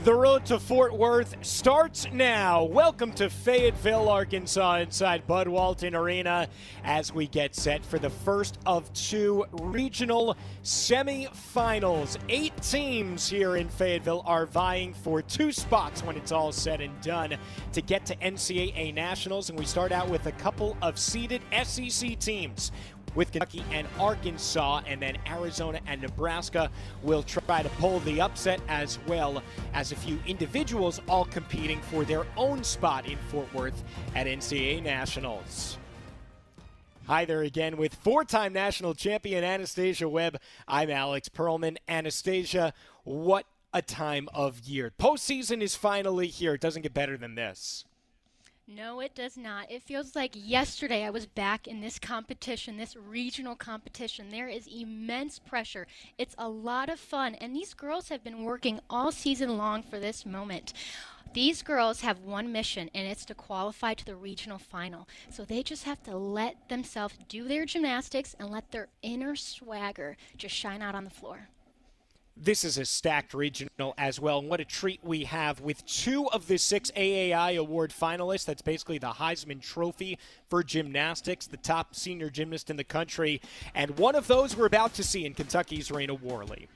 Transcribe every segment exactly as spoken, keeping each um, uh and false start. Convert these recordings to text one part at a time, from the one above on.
The road to Fort Worth starts now. Welcome to Fayetteville, Arkansas, inside Bud Walton Arena as we get set for the first of two regional semifinals. Eight teams here in Fayetteville are vying for two spots when it's all said and done to get to N C double A Nationals, and we start out with a couple of seeded S E C teams, with Kentucky and Arkansas, and then Arizona and Nebraska will try to pull the upset, as well as a few individuals all competing for their own spot in Fort Worth at N C double A Nationals. Hi there again with four-time national champion Anastasia Webb. I'm Alex Perlman. Anastasia, what a time of year. Postseason is finally here. It doesn't get better than this. No, it does not. It feels like yesterday I was back in this competition, this regional competition. There is immense pressure. It's a lot of fun, and these girls have been working all season long for this moment. These girls have one mission, and it's to qualify to the regional final. So they just have to let themselves do their gymnastics and let their inner swagger just shine out on the floor. This is a stacked regional as well, and what a treat we have with two of the six A A I award finalists. That's basically the Heisman Trophy for gymnastics, the top senior gymnast in the country, and one of those we're about to see in Kentucky's Raina Worley.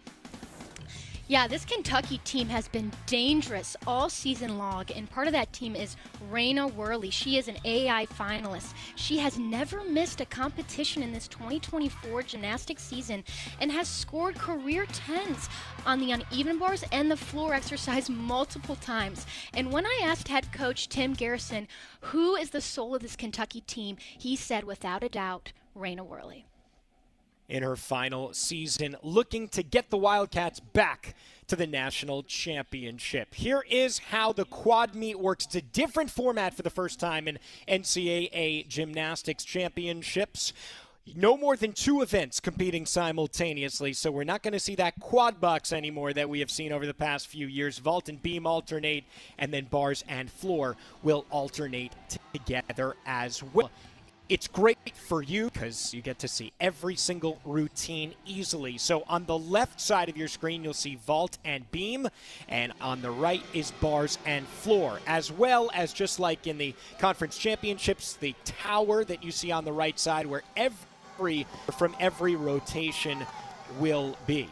Yeah, this Kentucky team has been dangerous all season long, and part of that team is Raina Worley. She is an A A I finalist. She has never missed a competition in this twenty twenty-four gymnastics season and has scored career tens on the uneven bars and the floor exercise multiple times. And when I asked head coach Tim Garrison who is the soul of this Kentucky team, he said without a doubt, Raina Worley. In her final season, looking to get the Wildcats back to the national championship. Here is how the quad meet works. It's a different format for the first time in N C double A gymnastics championships. No more than two events competing simultaneously, so we're not going to see that quad box anymore that we have seen over the past few years. Vault and beam alternate, and then bars and floor will alternate together as well. It's great for you because you get to see every single routine easily. So on the left side of your screen, you'll see vault and beam, and on the right is bars and floor, as well as, just like in the conference championships, the tower that you see on the right side where every from every rotation will be.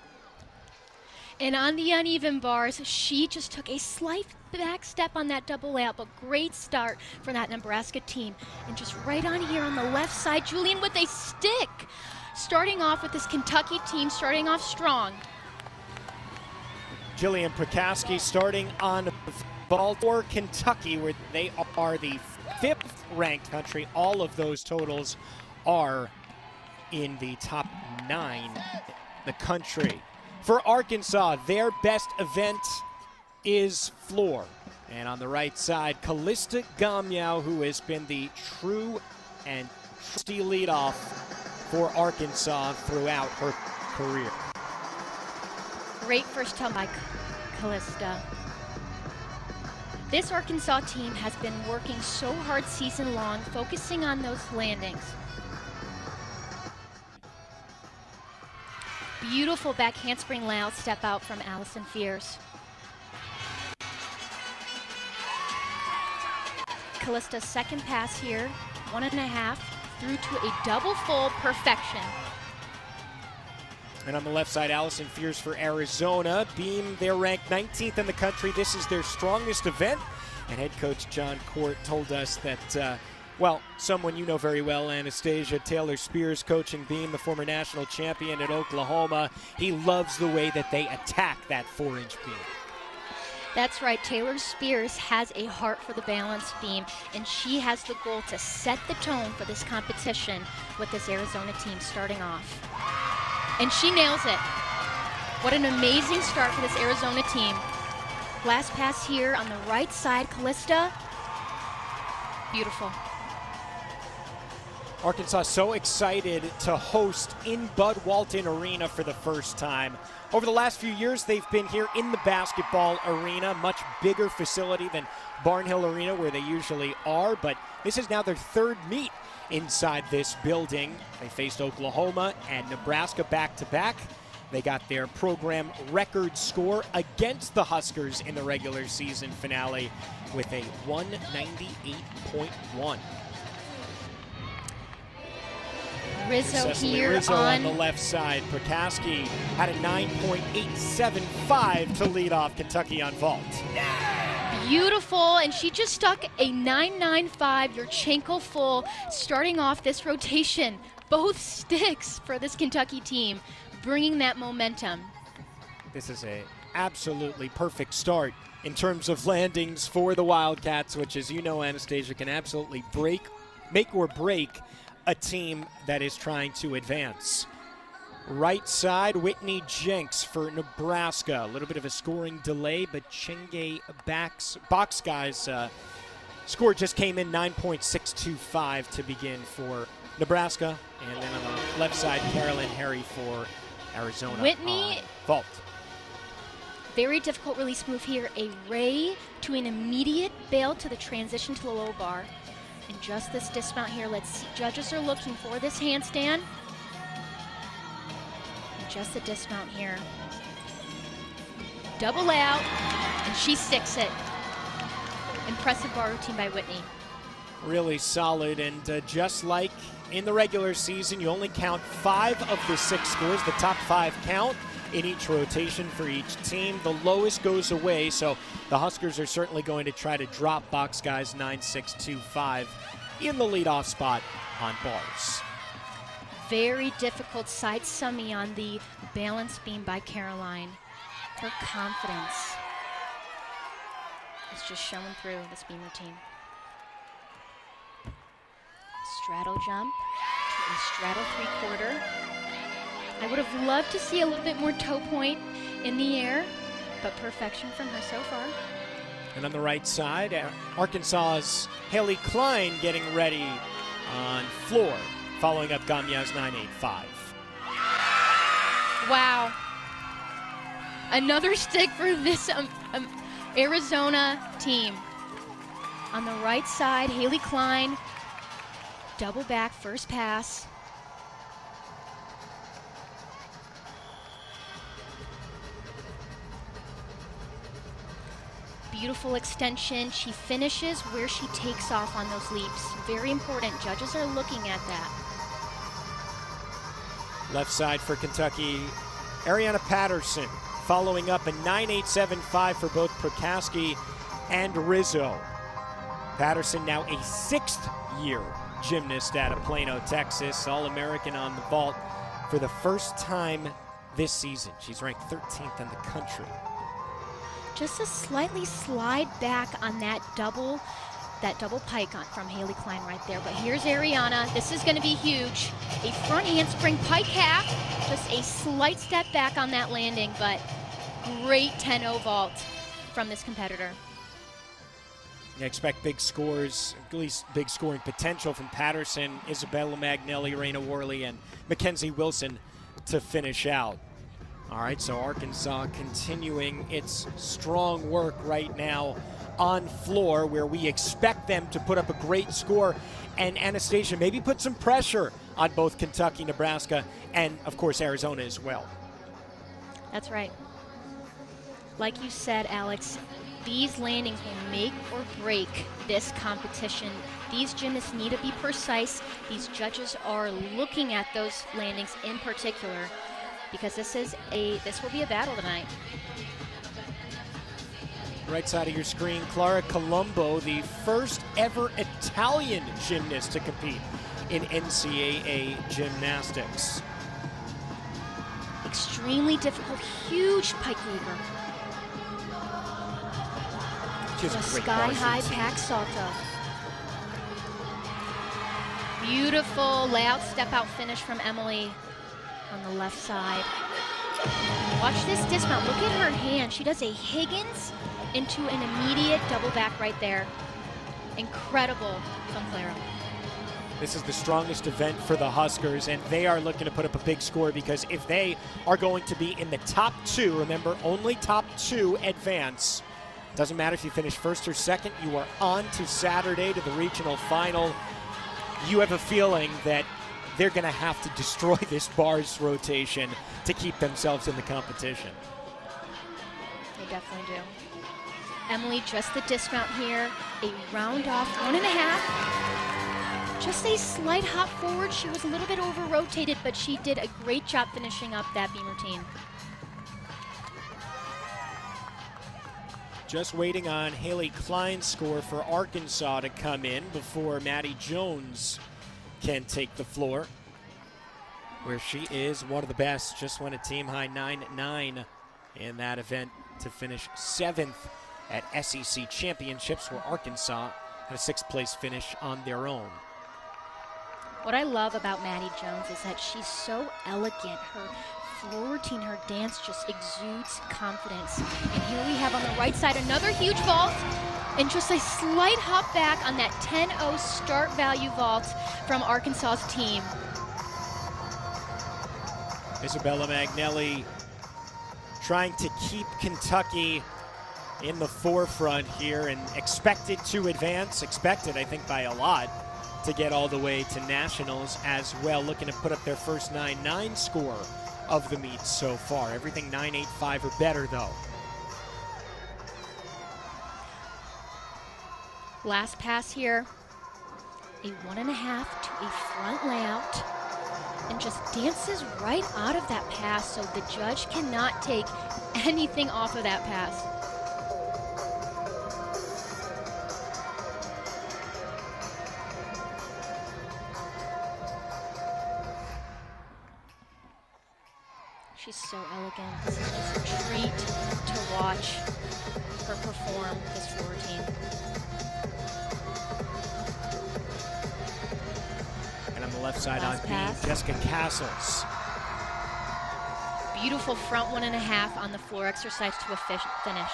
And on the uneven bars, she just took a slight back step on that double layup. A great start for that Nebraska team. And just right on here on the left side, Julian with a stick. Starting off with this Kentucky team, starting off strong. Jillian Prakaski starting on Baltimore, Kentucky, where they are the fifth ranked country. All of those totals are in the top nine in the country. For Arkansas, their best event is floor. And on the right side, Callista Gamyau, who has been the true and trusty leadoff for Arkansas throughout her career. Great first time by Callista. This Arkansas team has been working so hard season long, focusing on those landings. Beautiful back handspring layout step out from Allison Fears. Callista's second pass here, one and a half, through to a double full perfection. And on the left side, Allison Fears for Arizona. Beam, they're ranked nineteenth in the country. This is their strongest event. And head coach John Court told us that uh, well, someone you know very well, Anastasia, Taylor Spears, coaching beam, the former national champion at Oklahoma. He loves the way that they attack that four-inch beam. That's right. Taylor Spears has a heart for the balance beam, and she has the goal to set the tone for this competition with this Arizona team starting off. And she nails it. What an amazing start for this Arizona team. Last pass here on the right side, Callista. Beautiful. Arkansas so excited to host in Bud Walton Arena for the first time. Over the last few years, they've been here in the basketball arena, much bigger facility than Barnhill Arena where they usually are, but this is now their third meet inside this building. They faced Oklahoma and Nebraska back-to-back, They got their program record score against the Huskers in the regular season finale with a one ninety-eight point one. Rizzo here Rizzo on, on the left side. Prakaski had a nine point eight seven five to lead off Kentucky on vault. Beautiful, and she just stuck a nine nine five Yurchenko full, starting off this rotation. Both sticks for this Kentucky team, bringing that momentum. This is a absolutely perfect start in terms of landings for the Wildcats, which, as you know, Anastasia, can absolutely break, make or break a team that is trying to advance. Right side, Whitney Jenks for Nebraska. A little bit of a scoring delay, but Chenge backs, box guys uh, score just came in nine point six two five to begin for Nebraska. And then on the left side, Carolyn Harry for Arizona. Whitney, vault. Very difficult release move here. A ray to an immediate bail to the transition to the low bar. And just this dismount here, let's see. Judges are looking for this handstand. And just the dismount here. Double out, and she sticks it. Impressive bar routine by Whitney. Really solid, and uh, just like in the regular season, you only count five of the six scores. The top five count in each rotation for each team. The lowest goes away, so the Huskers are certainly going to try to drop box guys nine six two five in the leadoff spot on bars. Very difficult side summy on the balance beam by Caroline. Her confidence is just showing through this beam routine. Straddle jump to a straddle three-quarter. I would have loved to see a little bit more toe point in the air, but perfection from her so far. And on the right side, Arkansas's Haley Klein getting ready on floor, following up Gamya's nine eight five. Wow. Another stick for this um, um, Arizona team. On the right side, Haley Klein, double back, first pass. Beautiful extension. She finishes where she takes off on those leaps. Very important. Judges are looking at that. Left side for Kentucky, Ariana Patterson following up a nine eight seven five for both Prakaski and Rizzo. Patterson now a sixth year gymnast out of Plano, Texas, All-American on the vault for the first time this season. She's ranked thirteenth in the country. Just a slightly slide back on that double, that double pike on, from Haley Klein right there. But here's Ariana. This is going to be huge. A front handspring pike half, just a slight step back on that landing, but great ten oh vault from this competitor. You expect big scores, at least big scoring potential from Patterson, Isabella Magnelli, Raina Worley, and Mackenzie Wilson to finish out. All right, so Arkansas continuing its strong work right now on floor, where we expect them to put up a great score. And Anastasia, maybe put some pressure on both Kentucky, Nebraska, and of course Arizona as well. That's right. Like you said, Alex, these landings will make or break this competition. These gymnasts need to be precise. These judges are looking at those landings in particular, because this is a this will be a battle tonight. Right side of your screen, Clara Colombo, the first ever Italian gymnast to compete in N C A A gymnastics. Extremely difficult, huge pike lever. Just a a great sky-high pack salto. Beautiful layout step-out finish from Emily on the left side. Watch this dismount. Look at her hand. She does a Higgins into an immediate double back right there. Incredible from Clara. This is the strongest event for the Huskers, and they are looking to put up a big score, because if they are going to be in the top two, remember, only top two advance. Doesn't matter if you finish first or second, you are on to Saturday to the regional final. You have a feeling that they're going to have to destroy this bars rotation to keep themselves in the competition. They definitely do. Emily, just the dismount here, a round off, one and a half. Just a slight hop forward. She was a little bit over-rotated, but she did a great job finishing up that beam routine. Just waiting on Haley Klein's score for Arkansas to come in before Maddie Jones can take the floor, where she is one of the best. Just won a team-high nine nine in that event to finish seventh at S E C Championships, where Arkansas had a sixth place finish on their own. What I love about Maddie Jones is that she's so elegant. Her floor routine, her dance just exudes confidence. And here we have on the right side another huge vault and just a slight hop back on that ten oh start value vault from Arkansas's team. Isabella Magnelli trying to keep Kentucky in the forefront here and expected to advance, expected I think by a lot, to get all the way to nationals as well, looking to put up their first nine nine score of the meet so far. Everything nine eight five or better though. Last pass here, a one and a half to a front layout, and just dances right out of that pass, so the judge cannot take anything off of that pass. She's so elegant. This is just a treat to watch her perform this floor routine. And on the left side Last on pass. beam, Jessica Castles. Beautiful front one and a half on the floor exercise to a fish finish.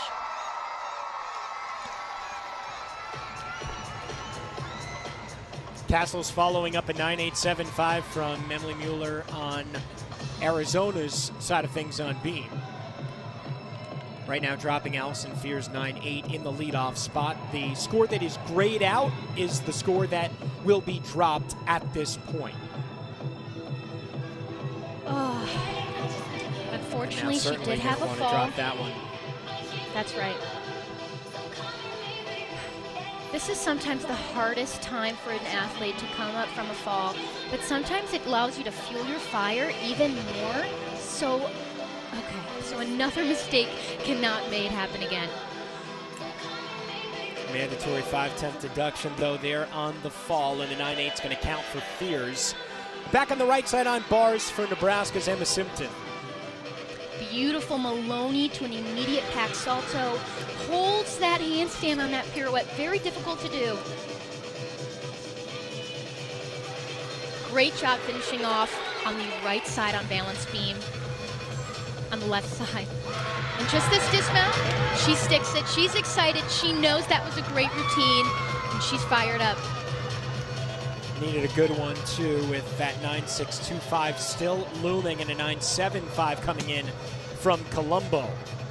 Castles following up a nine eight seven five from Emily Mueller on Arizona's side of things on beam. Right now dropping Allison Fears nine eight in the leadoff spot. The score that is grayed out is the score that will be dropped at this point. Oh. Unfortunately, she did have a fall. Drop that one. That's right. This is sometimes the hardest time for an athlete to come up from a fall, but sometimes it allows you to fuel your fire even more. So, okay, so another mistake cannot made happen again. Mandatory five-tenth deduction, though, there on the fall, and a nine eight's going to count for Fears. Back on the right side on bars for Nebraska's Emma Simpton. Beautiful Maloney to an immediate pack salto. Holds that handstand on that pirouette. Very difficult to do. Great job finishing off on the right side on balance beam. On the left side. And just this dismount, she sticks it. She's excited. She knows that was a great routine, and she's fired up. Needed a good one, too, with that nine six two five still looming and a nine seven five coming in from Colombo.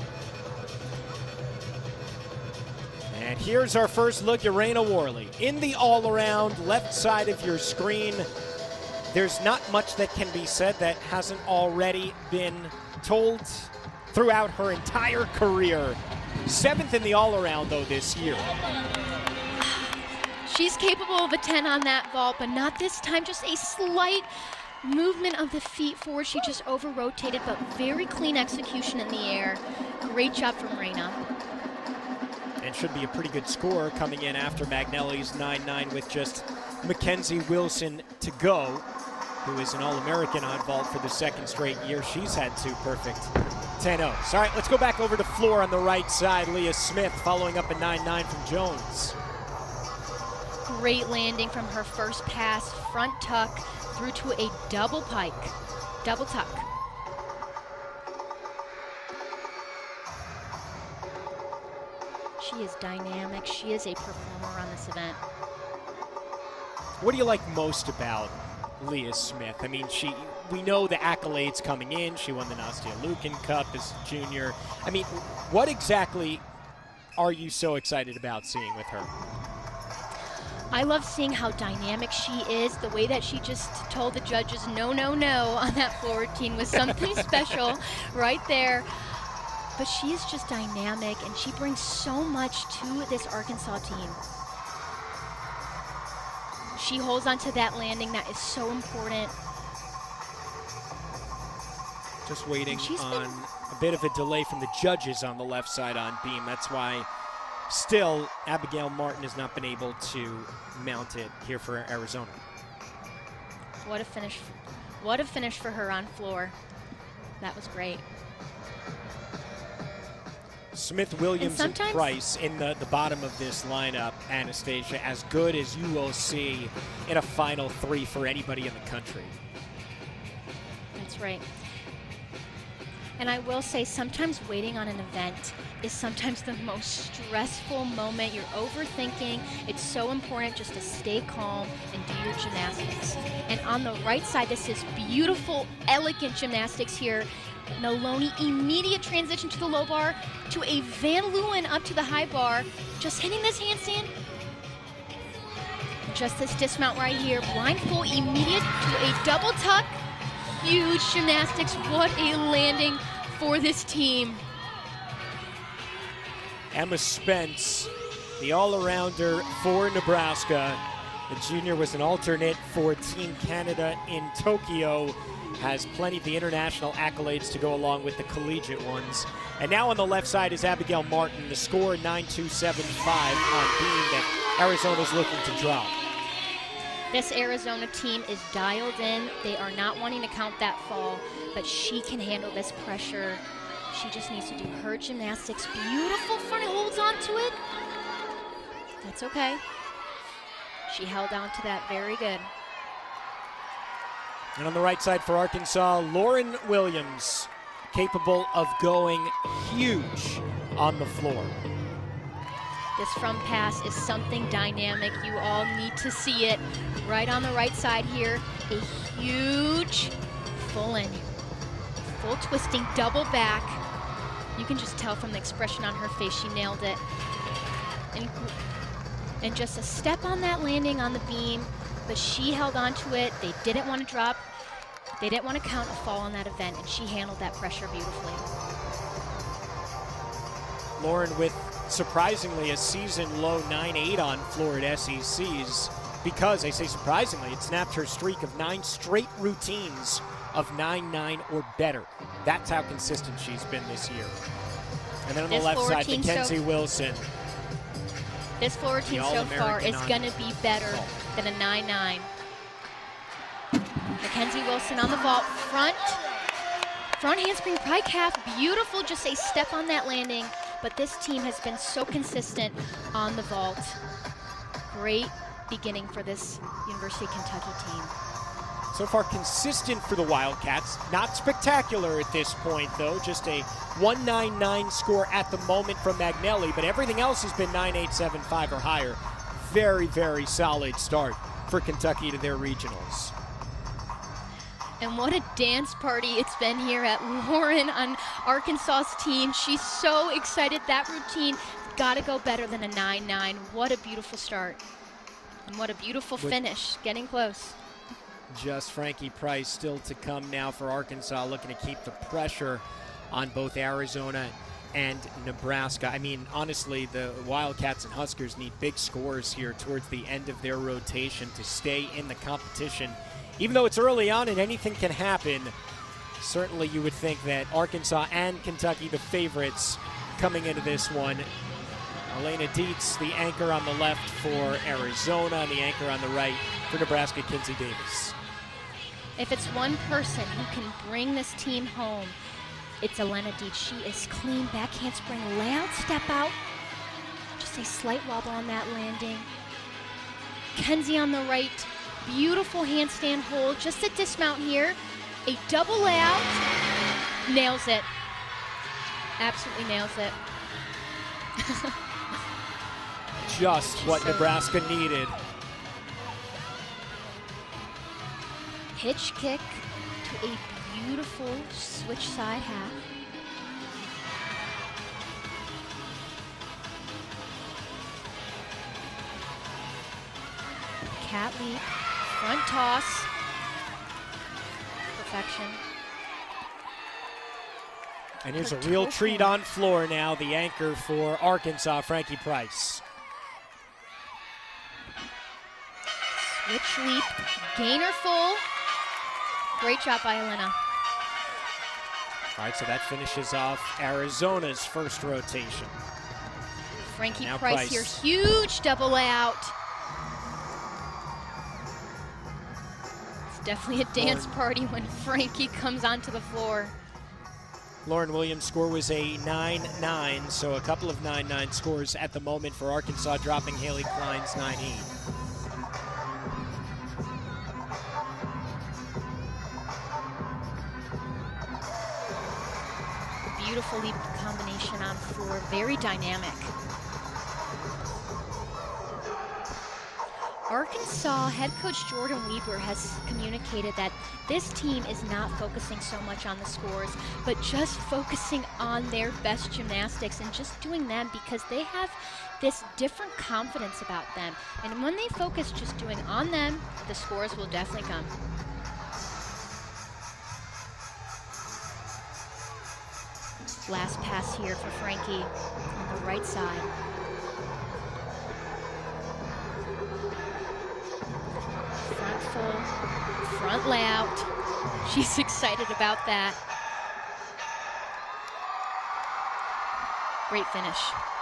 And here's our first look at Raina Worley. In the all-around left side of your screen, there's not much that can be said that hasn't already been told throughout her entire career. Seventh in the all-around, though, this year. She's capable of a ten on that vault, but not this time. Just a slight movement of the feet forward. She just over-rotated, but very clean execution in the air. Great job from Raina. And should be a pretty good score coming in after Magnelli's nine nine with just Mackenzie Wilson to go, who is an All-American on vault for the second straight year. She's had two perfect ten ohs. All right, let's go back over to floor on the right side. Leah Smith following up a nine nine from Jones. Great landing from her first pass, front tuck through to a double pike, double tuck. She is dynamic. She is a performer on this event. What do you like most about Leah Smith? I mean, she we know the accolades coming in. She won the Nastia Lukin Cup as a junior. I mean, what exactly are you so excited about seeing with her? I love seeing how dynamic she is. The way that she just told the judges no, no, no on that floor routine was something special right there. But she is just dynamic, and she brings so much to this Arkansas team. She holds onto that landing. That is so important. Just waiting on a bit of a delay from the judges on the left side on beam. That's why still Abigail Martin has not been able to mount it here for Arizona. What a finish. What a finish for her floor. That was great. Smith, Williams, and, and Price in the, the bottom of this lineup, Anastasia, as good as you will see in a Final Three for anybody in the country. That's right. And I will say, sometimes waiting on an event is sometimes the most stressful moment. You're overthinking. It's so important just to stay calm and do your gymnastics. And on the right side, this is beautiful, elegant gymnastics here. Maloney, immediate transition to the low bar, to a Van Leeuwen up to the high bar, just hitting this handstand. Just this dismount right here, blind full, immediate to a double tuck. Huge gymnastics, what a landing for this team. Emma Spence, the all-arounder for Nebraska. The junior was an alternate for Team Canada in Tokyo. Has plenty of the international accolades to go along with the collegiate ones. And now on the left side is Abigail Martin. The score nine two seven five on beam that Arizona's looking to drop. This Arizona team is dialed in. They are not wanting to count that fall, but she can handle this pressure. She just needs to do her gymnastics. Beautiful front holds onto it. That's okay. She held on to that very good. And on the right side for Arkansas, Lauren Williams, capable of going huge on the floor. This front pass is something dynamic. You all need to see it. Right on the right side here, a huge full in, full twisting, double back. You can just tell from the expression on her face, she nailed it. And, and just a step on that landing on the beam, but she held on to it. They didn't want to drop. They didn't want to count a fall on that event, and she handled that pressure beautifully. Lauren with surprisingly a season low nine eight on floor at S E C's, because I say surprisingly, it snapped her streak of nine straight routines of nine nine or better. That's how consistent she's been this year. And then on this the left side, Mackenzie so, Wilson. This floor routine so far is going to be better vault. than a nine nine. Mackenzie Wilson on the vault, front, front handspring pike half, beautiful, just a step on that landing, but this team has been so consistent on the vault. Great beginning for this University of Kentucky team. So far consistent for the Wildcats, not spectacular at this point though, just a one nine nine score at the moment from Magnelli, but everything else has been nine eight seven five or higher. Very, very solid start for Kentucky to their regionals. And what a dance party it's been here at Lauren on Arkansas's team. She's so excited. That routine got to go better than a nine nine. What a beautiful start. And what a beautiful With finish, getting close. Just Frankie Price still to come now for Arkansas, looking to keep the pressure on both Arizona and Nebraska. I mean, honestly, the Wildcats and Huskers need big scores here towards the end of their rotation to stay in the competition. Even though it's early on and anything can happen, certainly you would think that Arkansas and Kentucky, the favorites coming into this one. Elena Dietz, the anchor on the left for Arizona, and the anchor on the right for Nebraska, Kinsey Davis. If it's one person who can bring this team home, it's Elena Dietz. She is clean, back handspring, layout, step out. Just a slight wobble on that landing. Kenzie on the right. Beautiful handstand hold, just a dismount here. A double layout, nails it. Absolutely nails it. Just what so Nebraska needed. Hitch kick to a beautiful switch side half. cat leap, front toss, perfection. And here's a real treat on floor now, the anchor for Arkansas, Frankie Price. Switch leap, gainer full. Great job by Elena. All right, so that finishes off Arizona's first rotation. Frankie Now Price, Price here, huge double layout. It's definitely a dance Lauren. party when Frankie comes onto the floor. Lauren Williams' score was a nine nine, so a couple of nine nine scores at the moment for Arkansas, dropping Haley Klein's nine eight. Beautiful leap combination on floor, very dynamic. Arkansas head coach Jordan Weber has communicated that this team is not focusing so much on the scores, but just focusing on their best gymnastics and just doing them because they have this different confidence about them. And when they focus just doing on them, the scores will definitely come. Last pass here for Frankie on the right side. Front full, front layout. She's excited about that. Great finish.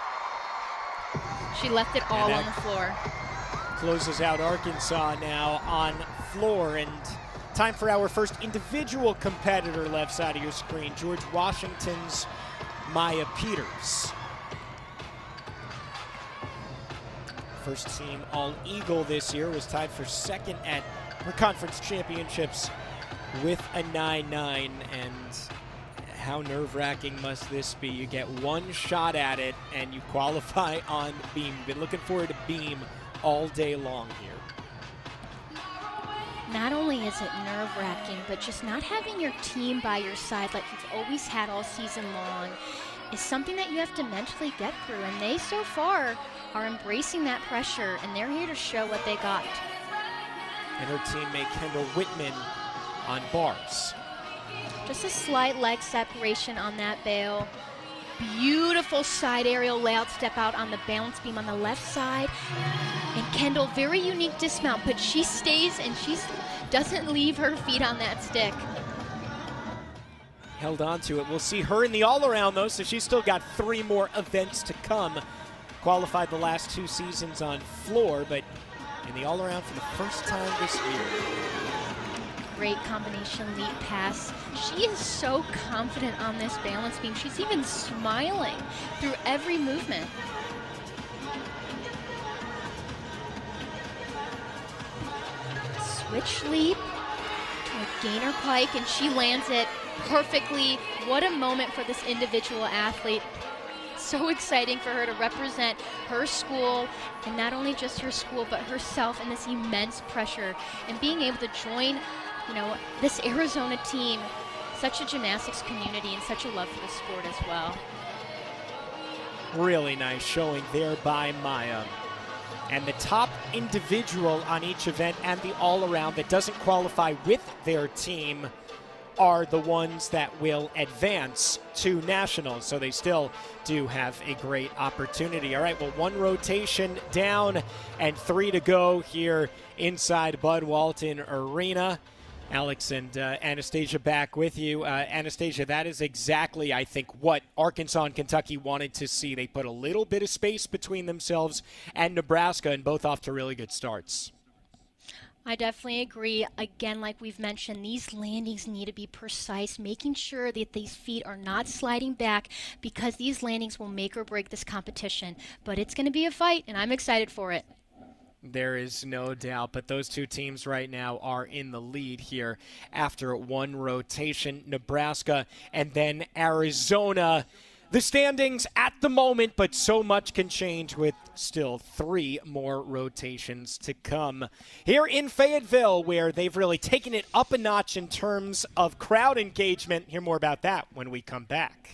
She left it all on the floor. Closes out Arkansas now on floor, and time for our first individual competitor left side of your screen, George Washington's Maya Peters. First team All-Eagle this year, was tied for second at her conference championships with a nine nine, and how nerve-wracking must this be? You get one shot at it and you qualify on beam. Been looking forward to beam all day long here. Not only is it nerve-wracking, but just not having your team by your side like you've always had all season long is something that you have to mentally get through. And they, so far, are embracing that pressure, and they're here to show what they got. And her teammate Kendall Whitman on bars. Just a slight leg separation on that bail. Beautiful side aerial layout step out on the balance beam on the left side. And Kendall, very unique dismount, but she stays and she doesn't leave her feet on that stick. Held on to it. We'll see her in the all-around, though, so she's still got three more events to come. Qualified the last two seasons on floor, but in the all-around for the first time this year. Great combination leap pass. She is so confident on this balance beam. She's even smiling through every movement. Switch leap to a gainer pike, and she lands it perfectly. What a moment for this individual athlete. So exciting for her to represent her school, and not only just her school, but herself in this immense pressure, and being able to join, you know, this Arizona team, such a gymnastics community and such a love for the sport as well. Really nice showing there by Maya. And the top individual on each event and the all-around that doesn't qualify with their team are the ones that will advance to nationals, so they still do have a great opportunity. All right, well, one rotation down and three to go here inside Bud Walton Arena. Alex and uh, Anastasia back with you. Uh, Anastasia, that is exactly, I think, what Arkansas and Kentucky wanted to see. They put a little bit of space between themselves and Nebraska, and both off to really good starts. I definitely agree. Again, like we've mentioned, these landings need to be precise, making sure that these feet are not sliding back, because these landings will make or break this competition. But it's going to be a fight, and I'm excited for it. There is no doubt, but those two teams right now are in the lead here after one rotation. Nebraska and then Arizona. The standings at the moment, but so much can change with still three more rotations to come. Here in Fayetteville, where they've really taken it up a notch in terms of crowd engagement. Hear more about that when we come back.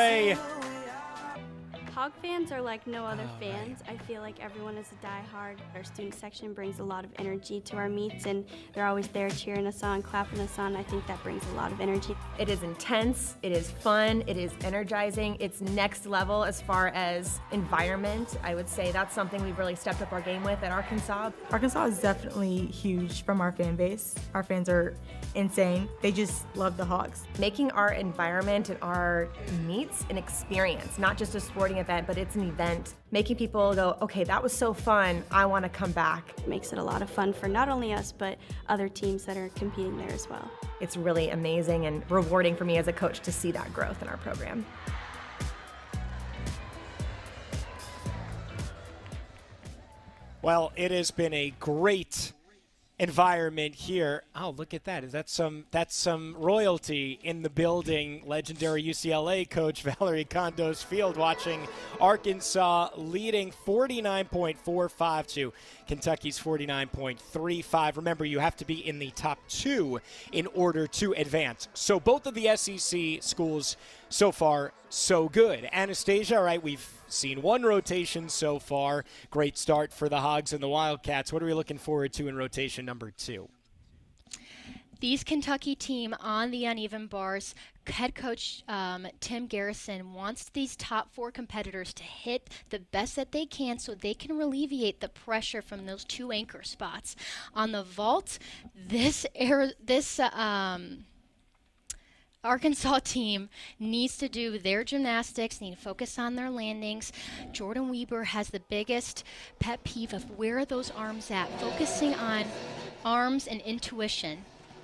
Ray. Hog fans are like no other Oh, fans. I feel like everyone is a diehard. Our student section brings a lot of energy to our meets, and they're always there cheering us on, clapping us on. I think that brings a lot of energy. It is intense, it is fun, it is energizing, it's next level as far as environment. I would say that's something we've really stepped up our game with at Arkansas. Arkansas is definitely huge from our fan base. Our fans are insane. They just love the Hogs. Making our environment and our meets an experience, not just a sporting event, but it's an event. Making people go, okay, that was so fun, I want to come back. It makes it a lot of fun for not only us, but other teams that are competing there as well. It's really amazing and rewarding for me as a coach to see that growth in our program. Well, it has been a great environment here. Oh, look at that. Is that some that's some royalty in the building. Legendary U C L A coach Valerie Condos Field watching Arkansas leading forty-nine point four five to Kentucky's forty-nine point three five. Remember, you have to be in the top two in order to advance. So both of the S E C schools so far so good. Anastasia, all right, we've seen one rotation so far. Great start for the Hogs and the Wildcats. What are we looking forward to in rotation number two? These Kentucky team on the uneven bars, head coach um, Tim Garrison wants these top four competitors to hit the best that they can so they can alleviate the pressure from those two anchor spots. On the vault, this, air, this uh, um, Arkansas team needs to do their gymnastics, need to focus on their landings. Jordan Weber has the biggest pet peeve of where are those arms at, focusing on arms and intuition.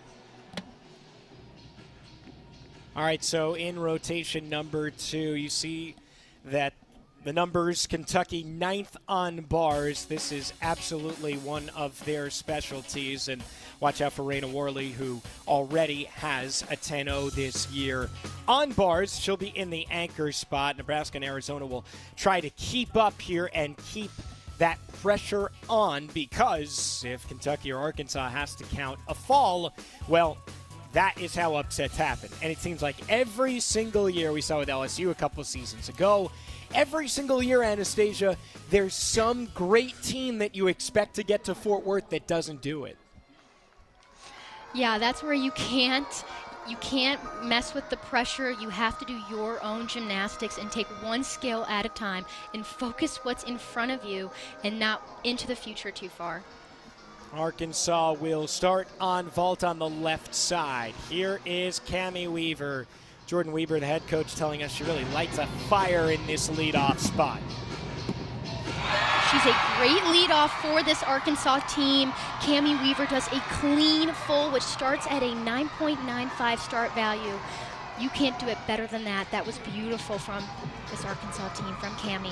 All right, so in rotation number two, you see that the numbers, Kentucky ninth on bars. This is absolutely one of their specialties. And watch out for Raina Worley, who already has a ten oh this year on bars. She'll be in the anchor spot. Nebraska and Arizona will try to keep up here and keep that pressure on, because if Kentucky or Arkansas has to count a fall, well, that is how upsets happen. And it seems like every single year, we saw with L S U a couple seasons ago, every single year, Anastasia, there's some great team that you expect to get to Fort Worth that doesn't do it. Yeah, that's where you can't you can't mess with the pressure. You have to do your own gymnastics and take one skill at a time and focus what's in front of you and not into the future too far. Arkansas will start on vault on the left side. Here is Cammie Weaver. Jordan Weber, the head coach, telling us she really lights a fire in this leadoff spot. She's a great leadoff for this Arkansas team. Cammie Weaver does a clean full, which starts at a nine point nine five start value. You can't do it better than that. That was beautiful from this Arkansas team, from Cammie.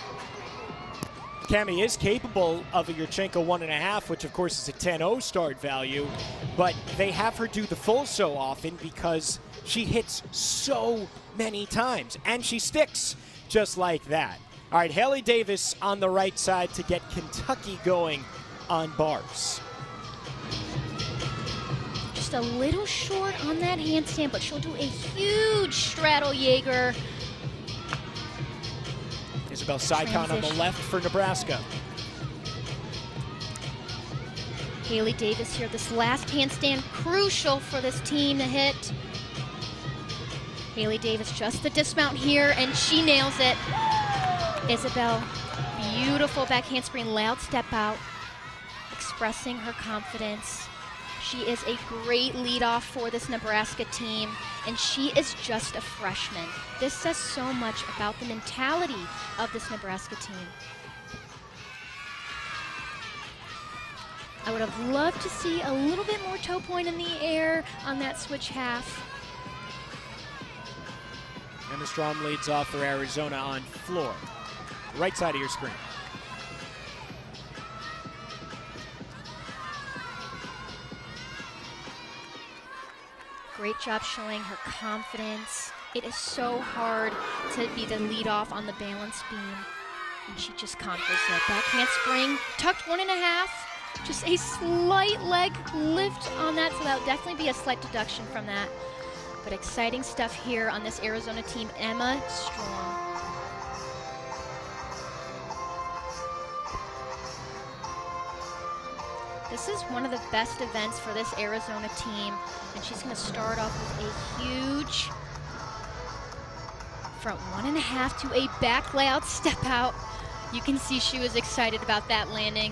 Cammie is capable of a Yurchenko one and a half, which of course is a ten oh start value, but they have her do the full so often because she hits so many times, and she sticks just like that. All right, Haley Davis on the right side to get Kentucky going on bars. Just a little short on that handstand, but she'll do a huge straddle Jaeger. Isabel Saikon on the left for Nebraska. Haley Davis here, this last handstand, crucial for this team to hit. Haley Davis just the dismount here, and she nails it. Isabel, beautiful back handspring, loud step out, expressing her confidence. She is a great leadoff for this Nebraska team, and she is just a freshman. This says so much about the mentality of this Nebraska team. I would have loved to see a little bit more toe point in the air on that switch half. Emma Strom leads off for Arizona on floor. Right side of your screen. Great job showing her confidence. It is so hard to be the leadoff on the balance beam, and she just conquers it. Back handspring, tucked one and a half. Just a slight leg lift on that, so that'll definitely be a slight deduction from that. But exciting stuff here on this Arizona team. Emma Strom. This is one of the best events for this Arizona team, and she's going to start off with a huge front one and a half to a back layout step out. You can see she was excited about that landing.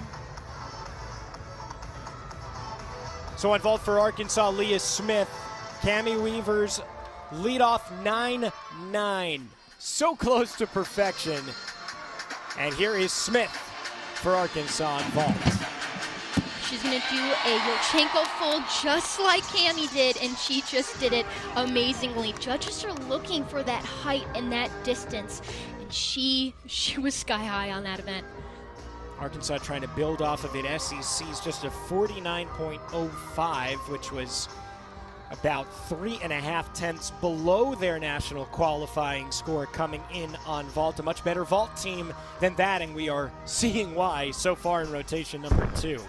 So on vault for Arkansas, Leah Smith, Cammie Weaver's lead off nine nine. So close to perfection. And here is Smith for Arkansas on vault. She's going to do a Yurchenko full just like Cammie did, and she just did it amazingly. Judges are looking for that height and that distance, and she, she was sky high on that event. Arkansas trying to build off of it. S E C's just a forty-nine point oh five, which was about three and a half tenths below their national qualifying score coming in on vault. A much better vault team than that, and we are seeing why so far in rotation number two.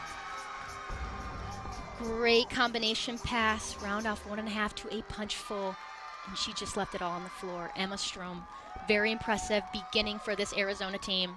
Great combination pass, round off one and a half to a punch full, and she just left it all on the floor. Emma Strom, very impressive beginning for this Arizona team.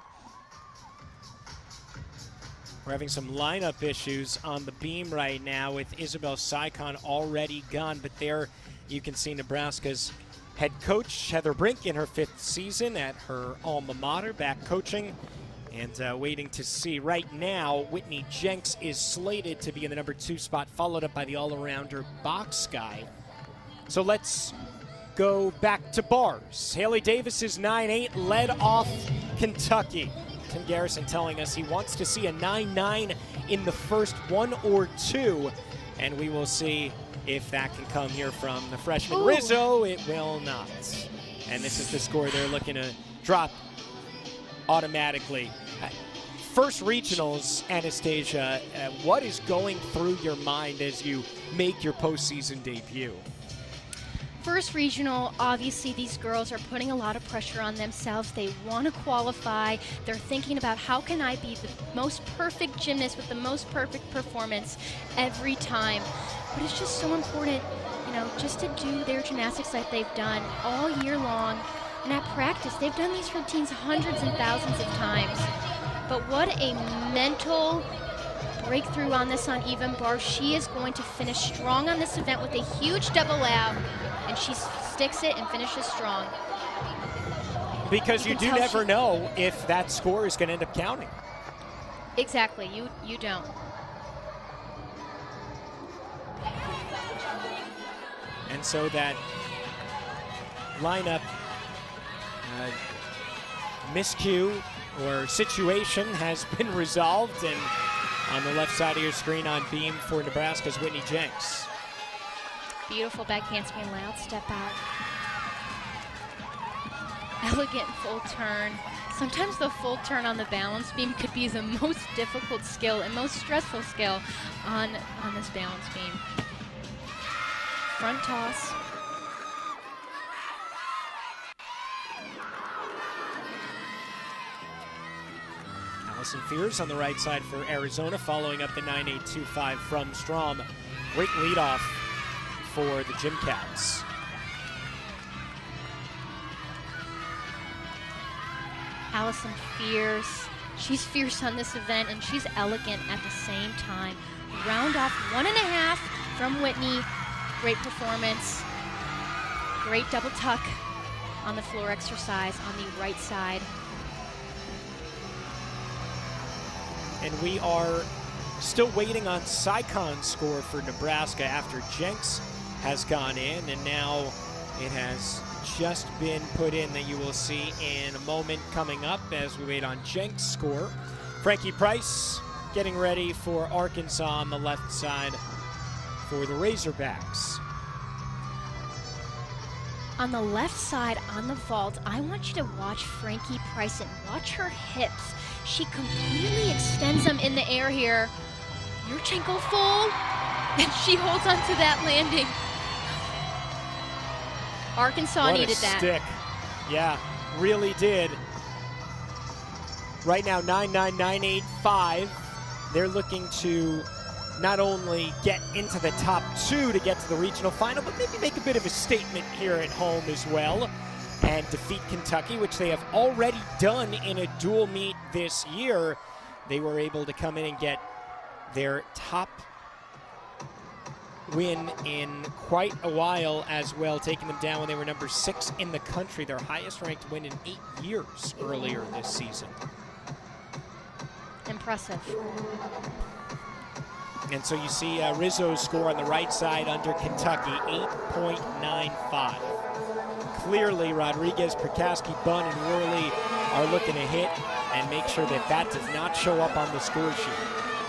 We're having some lineup issues on the beam right now with Isabel Sycon already gone, but there you can see Nebraska's head coach Heather Brink in her fifth season at her alma mater, back coaching. And uh, waiting to see right now, Whitney Jenks is slated to be in the number two spot, followed up by the all-arounder box guy. So let's go back to bars. Haley Davis's nine eight led off Kentucky. Tim Garrison telling us he wants to see a nine nine in the first one or two, and we will see if that can come here from the freshman. Ooh. Rizzo. It will not. And this is the score they're looking to drop automatically. Uh, First regionals, Anastasia, uh, what is going through your mind as you make your postseason debut? First regional, obviously these girls are putting a lot of pressure on themselves. They want to qualify. They're thinking about how can I be the most perfect gymnast with the most perfect performance every time. But it's just so important, you know, just to do their gymnastics like they've done all year long. And at practice, they've done these routines hundreds and thousands of times. But what a mental breakthrough on this uneven bar. She is going to finish strong on this event with a huge double out, and she sticks it and finishes strong. Because you, you do never she, know if that score is going to end up counting. Exactly, you, you don't. And so that lineup uh, miscue or situation has been resolved, and on the left side of your screen on beam for Nebraska's Whitney Jenks. Beautiful back handspring layout step out. Elegant full turn. Sometimes the full turn on the balance beam could be the most difficult skill and most stressful skill on, on this balance beam. Front toss. Allison Fears on the right side for Arizona, following up the nine eight two five from Strom. Great leadoff for the Gym Cats. Allison Fierce. She's fierce on this event, and she's elegant at the same time. Round off one and a half from Whitney. Great performance. Great double tuck on the floor exercise on the right side. And we are still waiting on Sycon's score for Nebraska after Jenks has gone in, and now it has just been put in that you will see in a moment coming up as we wait on Jenks' score. Frankie Price getting ready for Arkansas on the left side for the Razorbacks. On the left side on the vault, I want you to watch Frankie Price and watch her hips. She completely extends them in the air here. Yurchenko full, and she holds on to that landing. Arkansas what needed a that. Stick. Yeah, really did. Right now, nine nine nine eight five. They're looking to not only get into the top two to get to the regional final, but maybe make a bit of a statement here at home as well and defeat Kentucky, which they have already done in a dual meet this year. They were able to come in and get their top win in quite a while as well, taking them down when they were number six in the country, their highest ranked win in eight years earlier this season. Impressive. And so you see uh, Rizzo's score on the right side under Kentucky, eight point nine five. Clearly, Rodriguez, Prakaski, Bunn, and Worley are looking to hit and make sure that that does not show up on the score sheet.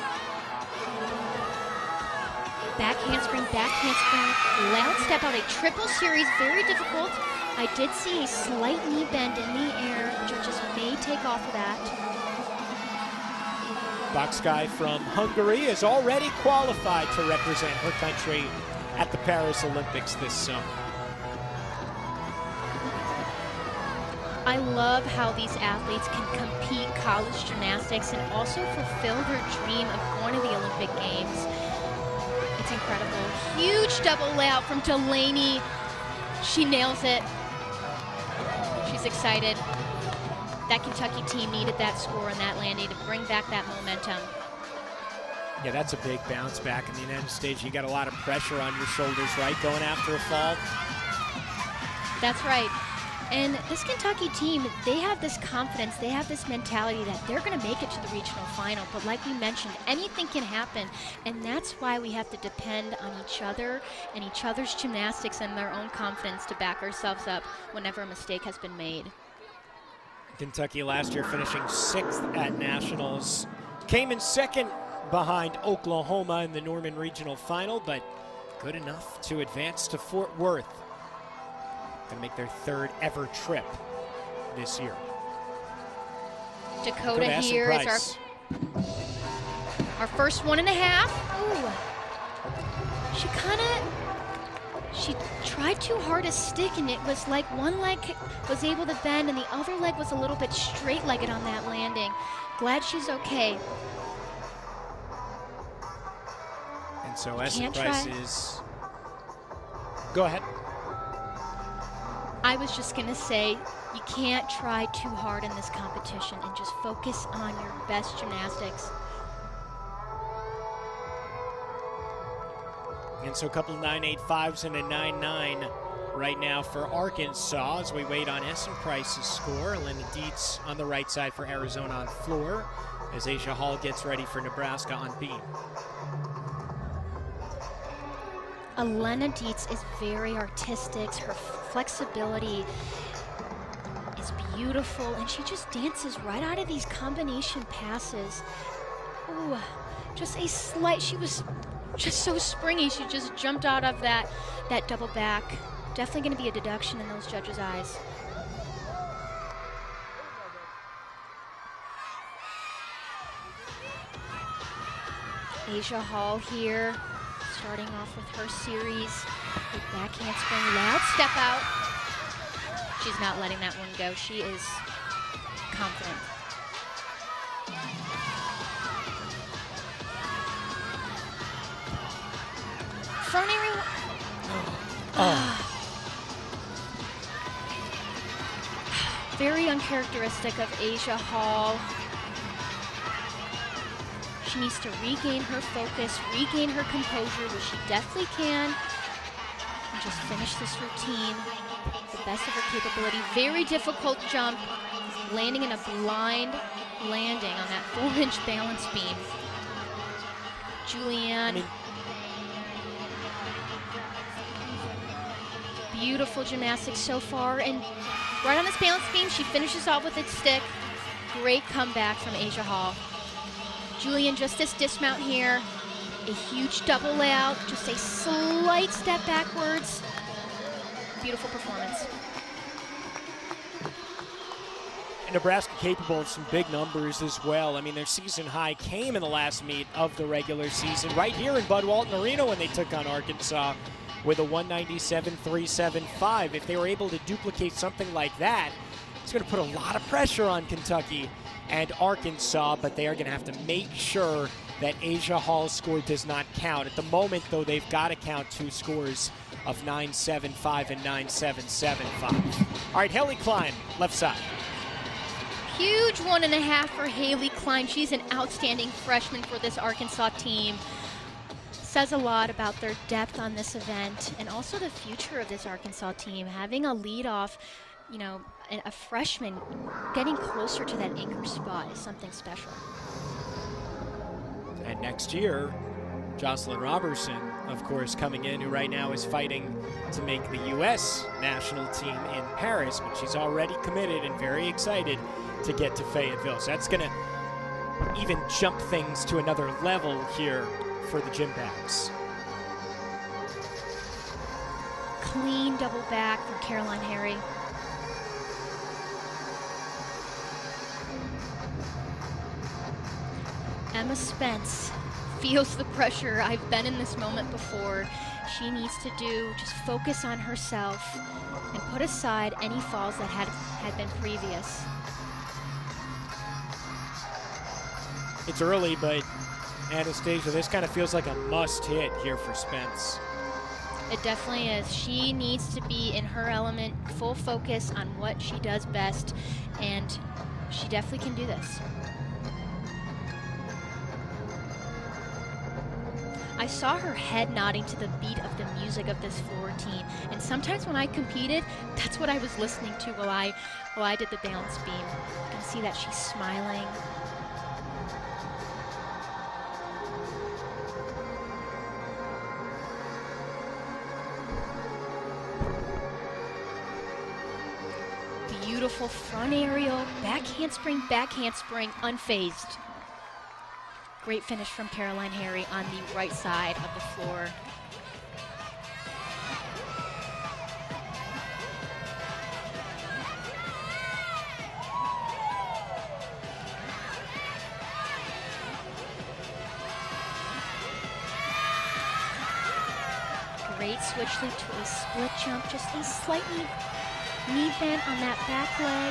Back handspring, back handspring, loud step out, a triple series, very difficult. I did see a slight knee bend in the air. Judges may take off of that. Box guy from Hungary is already qualified to represent her country at the Paris Olympics this summer. I love how these athletes can compete college gymnastics and also fulfill their dream of going to the Olympic Games. It's incredible. Huge double layout from Delaney. She nails it. She's excited. That Kentucky team needed that score and that landing to bring back that momentum. Yeah, that's a big bounce back in the United States. You got a lot of pressure on your shoulders, right, going after a fall? That's right. And this Kentucky team, they have this confidence, they have this mentality that they're going to make it to the regional final. But like we mentioned, anything can happen. And that's why we have to depend on each other and each other's gymnastics and their own confidence to back ourselves up whenever a mistake has been made. Kentucky last year finishing sixth at Nationals. Came in second behind Oklahoma in the Norman Regional Final, but good enough to advance to Fort Worth. Going to make their third ever trip this year. Dakota, Dakota here is our, our first one and a half. Ooh. She kind of, she tried too hard to stick, and it was like one leg was able to bend and the other leg was a little bit straight-legged on that landing. Glad she's okay. And so Essen Price is, go ahead. I was just going to say, you can't try too hard in this competition and just focus on your best gymnastics. And so a couple of nine eight fives and a nine nine right now for Arkansas as we wait on Essen Price's score. Elena Dietz on the right side for Arizona on floor as Asia Hall gets ready for Nebraska on beam. Elena Dietz is very artistic. Her flexibility is beautiful, and she just dances right out of these combination passes. Ooh, just a slight, she was just so springy. She just jumped out of that, that double back. Definitely gonna be a deduction in those judges' eyes. Asia Hall here, starting off with her series. Big back handspring, loud step out. She's not letting that one go. She is confident. Front area. Oh. Very uncharacteristic of Asia Hall. She needs to regain her focus, regain her composure, which she definitely can, and just finish this routine to the best of her capability. Very difficult jump, landing in a blind landing on that four-inch balance beam. Julianne. I mean, beautiful gymnastics so far, and right on this balance beam, she finishes off with its stick. Great comeback from Asia Hall. Julian, just this dismount here, a huge double layout, just a slight step backwards. Beautiful performance. And Nebraska capable of some big numbers as well. I mean, their season high came in the last meet of the regular season right here in Bud Walton Arena when they took on Arkansas with a one ninety-seven three seventy-five. If they were able to duplicate something like that, it's going to put a lot of pressure on Kentucky and Arkansas, but they are going to have to make sure that Asia Hall's score does not count. At the moment, though, they've got to count two scores of nine seven five and nine seven seven five. All right, Haley Klein, left side. Huge one and a half for Haley Klein. She's an outstanding freshman for this Arkansas team. Says a lot about their depth on this event and also the future of this Arkansas team. Having a leadoff, you know, a, a freshman getting closer to that anchor spot is something special. And next year, Jocelyn Robertson, of course, coming in, who right now is fighting to make the U S national team in Paris, but she's already committed and very excited to get to Fayetteville. So that's going to even jump things to another level here for the Gym Backs. Clean double back from Caroline Harry. Emma Spence feels the pressure. I've been in this moment before. She needs to do, just focus on herself and put aside any falls that had, had been previous. It's early, but Anastasia, this kind of feels like a must hit here for Spence. It definitely is. She needs to be in her element, full focus on what she does best, and she definitely can do this. I saw her head nodding to the beat of the music of this floor routine, and sometimes when I competed, that's what I was listening to while I, while I did the balance beam. You can see that she's smiling. Beautiful front aerial, back handspring, back handspring, unfazed. Great finish from Caroline Harry on the right side of the floor. Great switch leap to a split jump, just a slightly knee bend on that back leg.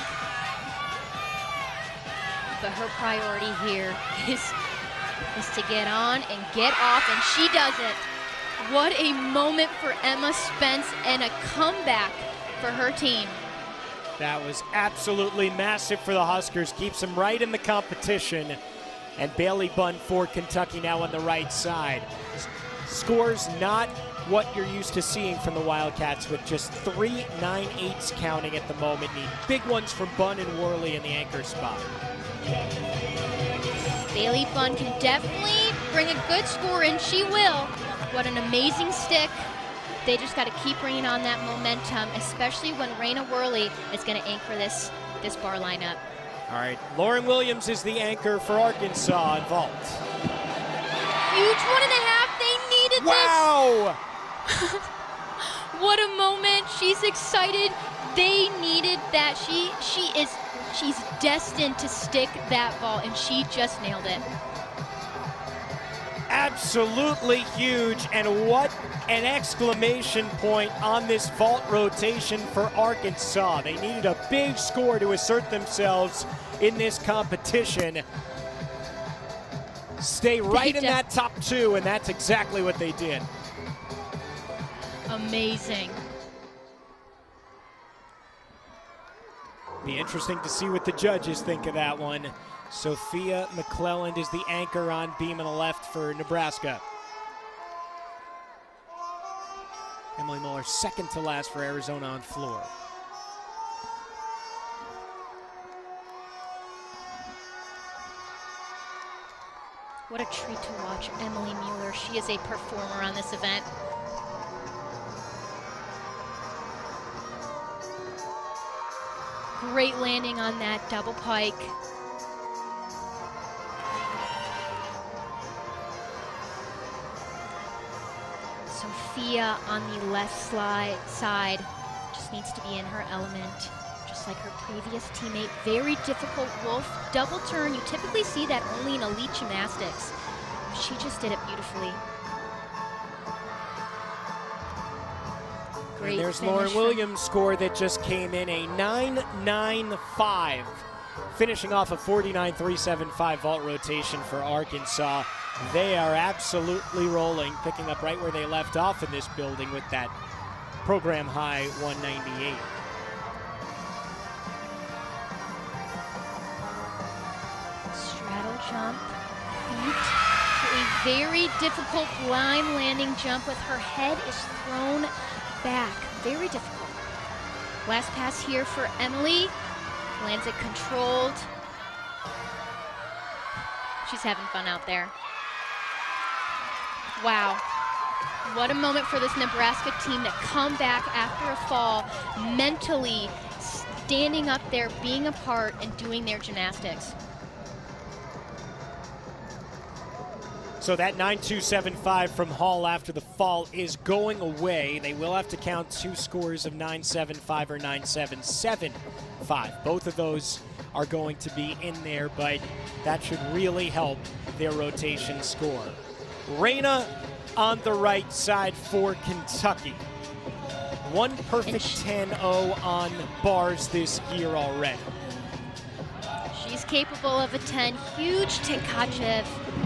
But her priority here is, is to get on and get off, and she does it. What a moment for Emma Spence and a comeback for her team. That was absolutely massive for the Huskers. Keeps them right in the competition. And Bailey Bunn for Kentucky now on the right side. Scores not what you're used to seeing from the Wildcats, with just three nine eights counting at the moment. Need big ones from Bunn and Worley in the anchor spot. Bailey Bunn can definitely bring a good score, and she will. What an amazing stick. They just got to keep bringing on that momentum, especially when Raina Worley is going to anchor this, this bar lineup. All right, Lauren Williams is the anchor for Arkansas in vault. Huge one and a half. They needed wow. this. What a moment. She's excited. They needed that. She she is she's destined to stick that vault, and she just nailed it. Absolutely huge, and what an exclamation point on this vault rotation for Arkansas. They needed a big score to assert themselves in this competition. Stay right in that top two, and that's exactly what they did. Amazing. Be interesting to see what the judges think of that one. Sophia McClelland is the anchor on beam on the left for Nebraska. Emily Muller second to last for Arizona on floor. What a treat to watch Emily Mueller. She is a performer on this event. Great landing on that double pike. Sophia on the left slide, side just needs to be in her element, just like her previous teammate. Very difficult wolf double turn. You typically see that only in elite gymnastics. She just did it beautifully. Great and there's finish Lauren from Williams' score that just came in, a nine nine five, finishing off a forty-nine three seventy-five vault rotation for Arkansas. They are absolutely rolling, picking up right where they left off in this building with that program high one ninety-eight. Straddle jump, feet to a very difficult blind landing jump with her head is thrown back. Very difficult. Last pass here for Emily. Lands it controlled. She's having fun out there. Wow. What a moment for this Nebraska team to come back after a fall, mentally standing up there, being a part, and doing their gymnastics. So that nine two seven five from Hall after the fall is going away. They will have to count two scores of nine seven five or nine seven seven five. Both of those are going to be in there, but that should really help their rotation score. Raina on the right side for Kentucky. One perfect ten oh on bars this year already. She's capable of a ten. Huge Tkachev.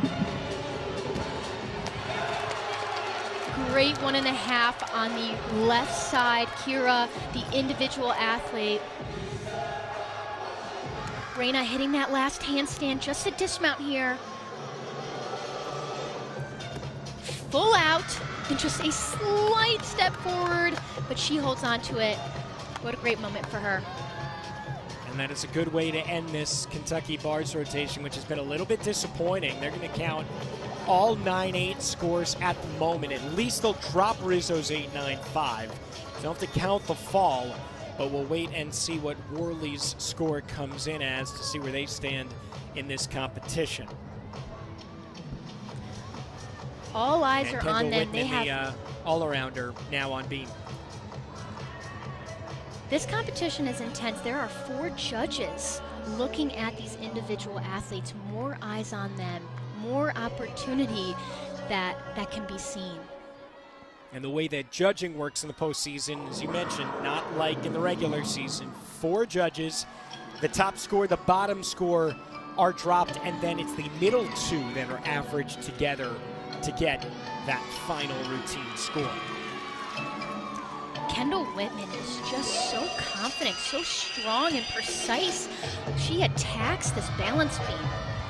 Great one and a half on the left side. Kira, the individual athlete. Raina hitting that last handstand, just a dismount here. Full out, and just a slight step forward, but she holds on to it. What a great moment for her. And that is a good way to end this Kentucky bars rotation, which has been a little bit disappointing. They're going to count all nine eight scores at the moment. At least they'll drop Rizzo's eight nine five. They don't have to count the fall, but we'll wait and see what Worley's score comes in as to see where they stand in this competition. All eyes and are Kendall on them. Whitman, They have the uh, all-arounder now on beam. This competition is intense. There are four judges looking at these individual athletes. More eyes on them, more opportunity that that can be seen. And the way that judging works in the postseason, as you mentioned, not like in the regular season. Four judges, the top score, the bottom score are dropped, and then it's the middle two that are averaged together to get that final routine score. Kendall Whitman is just so confident, so strong and precise. She attacks this balance beam.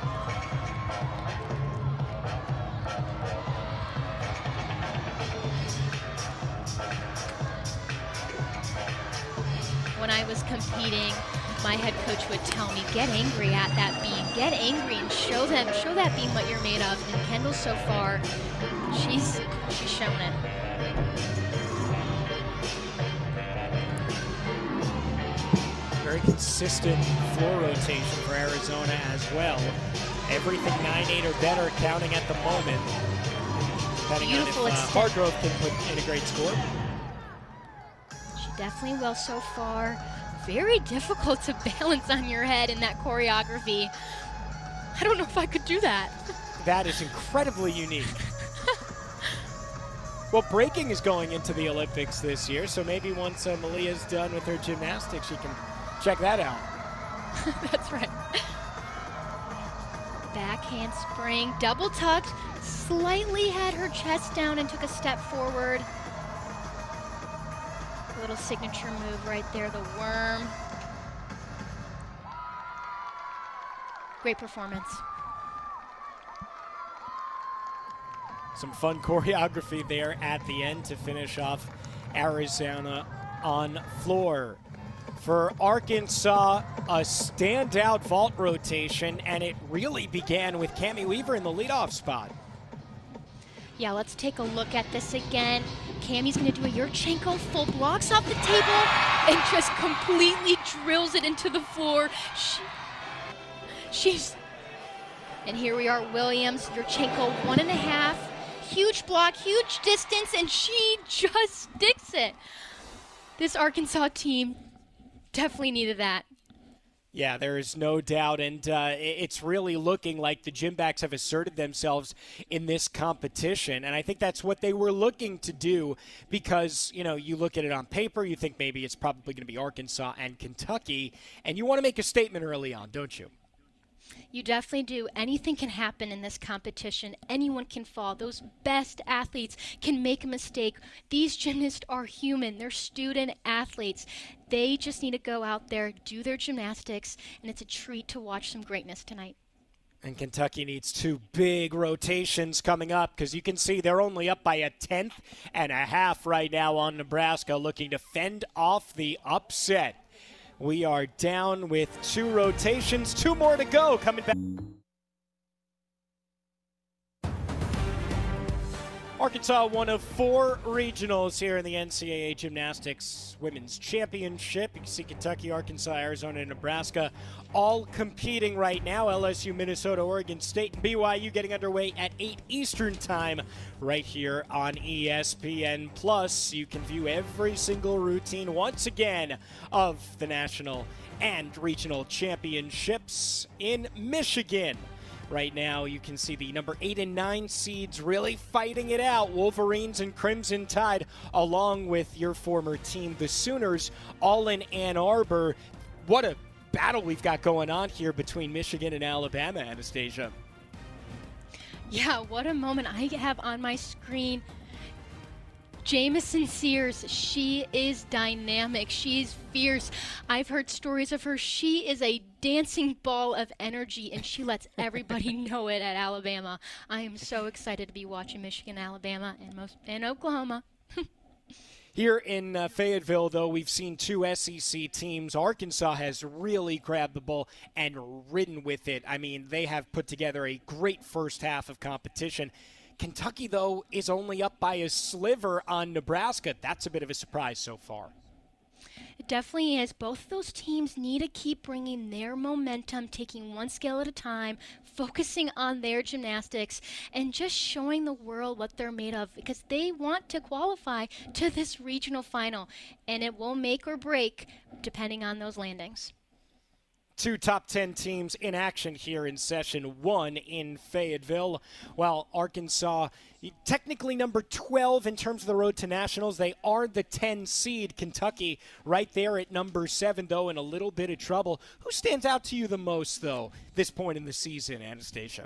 When I was competing, my head coach would tell me, get angry at that beam, get angry and show them, show that beam what you're made of. And Kendall so far, she's, she's shown it. Very consistent floor rotation for Arizona as well. Everything nine eight or better counting at the moment. Depending Beautiful on if uh, extent. Hargrove can put in a great score. She definitely will so far. Very difficult to balance on your head in that choreography. I don't know if I could do that. That is incredibly unique. Well, breaking is going into the Olympics this year, so maybe once uh, Malia's done with her gymnastics, she can check that out. That's right. Backhand spring, double tucked, slightly had her chest down and took a step forward. Little signature move right there, the worm. Great performance. Some fun choreography there at the end to finish off Arizona on floor. For Arkansas, a standout vault rotation, and it really began with Cammie Weaver in the leadoff spot. Yeah, let's take a look at this again. Cammie's gonna do a Yurchenko, full blocks off the table, and just completely drills it into the floor. She, she's, and here we are, Williams, Yurchenko, one and a half, huge block, huge distance, and she just sticks it. This Arkansas team definitely needed that. Yeah, there is no doubt, and uh, it's really looking like the Gymbacks have asserted themselves in this competition, and I think that's what they were looking to do because, you know, you look at it on paper, you think maybe it's probably going to be Arkansas and Kentucky, and you want to make a statement early on, don't you? You definitely do. Anything can happen in this competition. Anyone can fall. Those best athletes can make a mistake. These gymnasts are human. They're student athletes. They just need to go out there, do their gymnastics, and it's a treat to watch some greatness tonight. And Kentucky needs two big rotations coming up, because you can see they're only up by a tenth and a half right now on Nebraska, looking to fend off the upset. We are down with two rotations, two more to go. Coming back. Arkansas, one of four regionals here in the N C double A Gymnastics Women's Championship. You can see Kentucky, Arkansas, Arizona, and Nebraska all competing right now. L S U, Minnesota, Oregon State, and B Y U getting underway at eight Eastern time right here on E S P N Plus. You can view every single routine once again of the national and regional championships in Michigan. Right now, you can see the number eight and nine seeds really fighting it out. Wolverines and Crimson Tide, along with your former team, the Sooners, all in Ann Arbor. What a battle we've got going on here between Michigan and Alabama, Anastasia. Yeah, what a moment I have on my screen. Jamison Sears, she is dynamic. She's fierce. I've heard stories of her. She is a dancing ball of energy, and she lets everybody know it at Alabama. I am so excited to be watching Michigan, Alabama, and, most, and Oklahoma. Here in uh, Fayetteville, though, we've seen two S E C teams. Arkansas has really grabbed the ball and ridden with it. I mean, they have put together a great first half of competition. Kentucky, though, is only up by a sliver on Nebraska. That's a bit of a surprise so far. It definitely is. Both of those teams need to keep bringing their momentum, taking one skill at a time, focusing on their gymnastics, and just showing the world what they're made of, because they want to qualify to this regional final, and it will make or break depending on those landings. Two top ten teams in action here in session one in Fayetteville. While Arkansas, technically number twelve in terms of the road to nationals, they are the ten seed. Kentucky right there at number seven, though, in a little bit of trouble. Who stands out to you the most, though, this point in the season, Anastasia?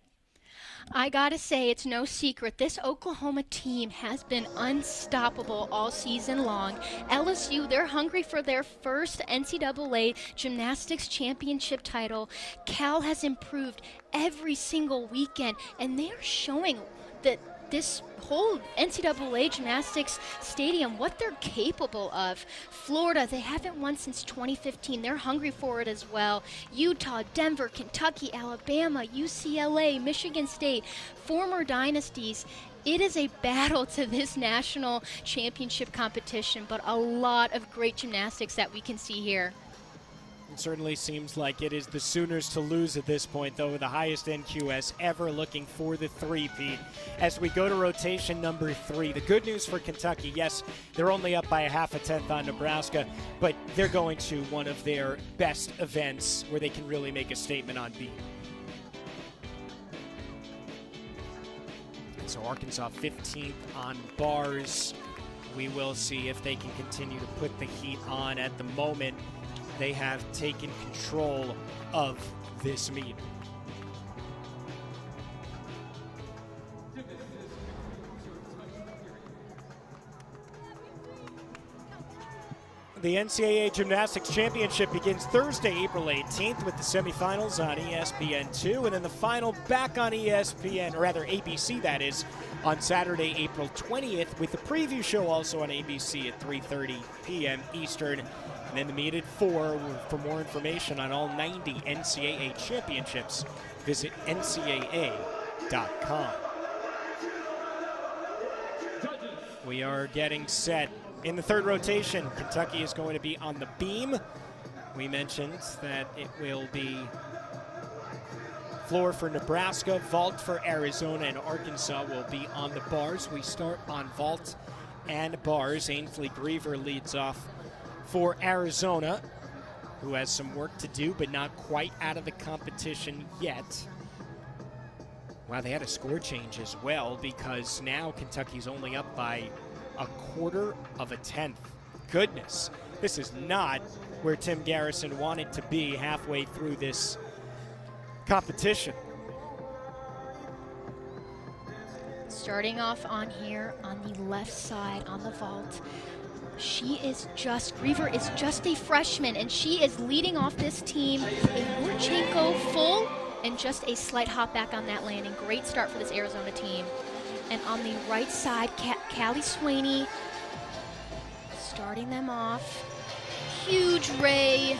I gotta say, it's no secret, this Oklahoma team has been unstoppable all season long. L S U, they're hungry for their first N C double A Gymnastics Championship title. Cal has improved every single weekend, and they are showing that this whole N C double A Gymnastics Stadium, what they're capable of. Florida, they haven't won since twenty fifteen. They're hungry for it as well. Utah, Denver, Kentucky, Alabama, U C L A, Michigan State, former dynasties. It is a battle to this national championship competition, but a lot of great gymnastics that we can see here. It certainly seems like it is the Sooners to lose at this point, though, the highest N Q S ever, looking for the three-peat. As we go to rotation number three, the good news for Kentucky, yes, they're only up by a half a tenth on Nebraska, but they're going to one of their best events where they can really make a statement on beat. So Arkansas fifteenth on bars. We will see if they can continue to put the heat on. At the moment, they have taken control of this meet. The N C double A Gymnastics Championship begins Thursday, April eighteenth, with the semifinals on E S P N two, and then the final back on E S P N, or rather A B C, that is, on Saturday, April twentieth, with the preview show also on A B C at three thirty p m Eastern. And then the meet at four. For more information on all ninety N C double A championships, visit N C double A dot com. We are getting set. In the third rotation, Kentucky is going to be on the beam. We mentioned that it will be floor for Nebraska, vault for Arizona, and Arkansas will be on the bars. We start on vault and bars. Ainsley Griever leads off for Arizona, who has some work to do, but not quite out of the competition yet. Wow, they had a score change as well, because now Kentucky's only up by a quarter of a tenth. Goodness, this is not where Tim Garrison wanted to be halfway through this competition. Starting off on here on the left side on the vault. She is just, Griever is just a freshman, and she is leading off this team. A Yurchenko full and just a slight hop back on that landing. Great start for this Arizona team. And on the right side, Ca Callie Swaney starting them off. Huge ray.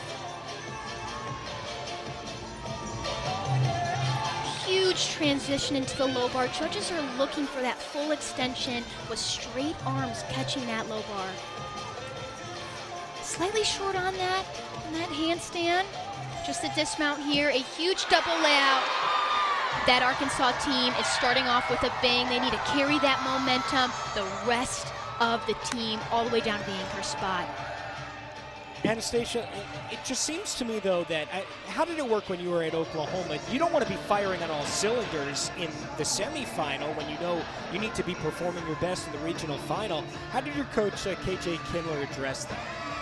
Huge transition into the low bar. Judges are looking for that full extension with straight arms catching that low bar. Slightly short on that, on that handstand. Just a dismount here, a huge double layout. That Arkansas team is starting off with a bang. They need to carry that momentum, the rest of the team, all the way down to the anchor spot. Anastasia, it just seems to me, though, that I, how did it work when you were at Oklahoma? You don't want to be firing on all cylinders in the semifinal when you know you need to be performing your best in the regional final. How did your coach, uh, K J Kindler, address that?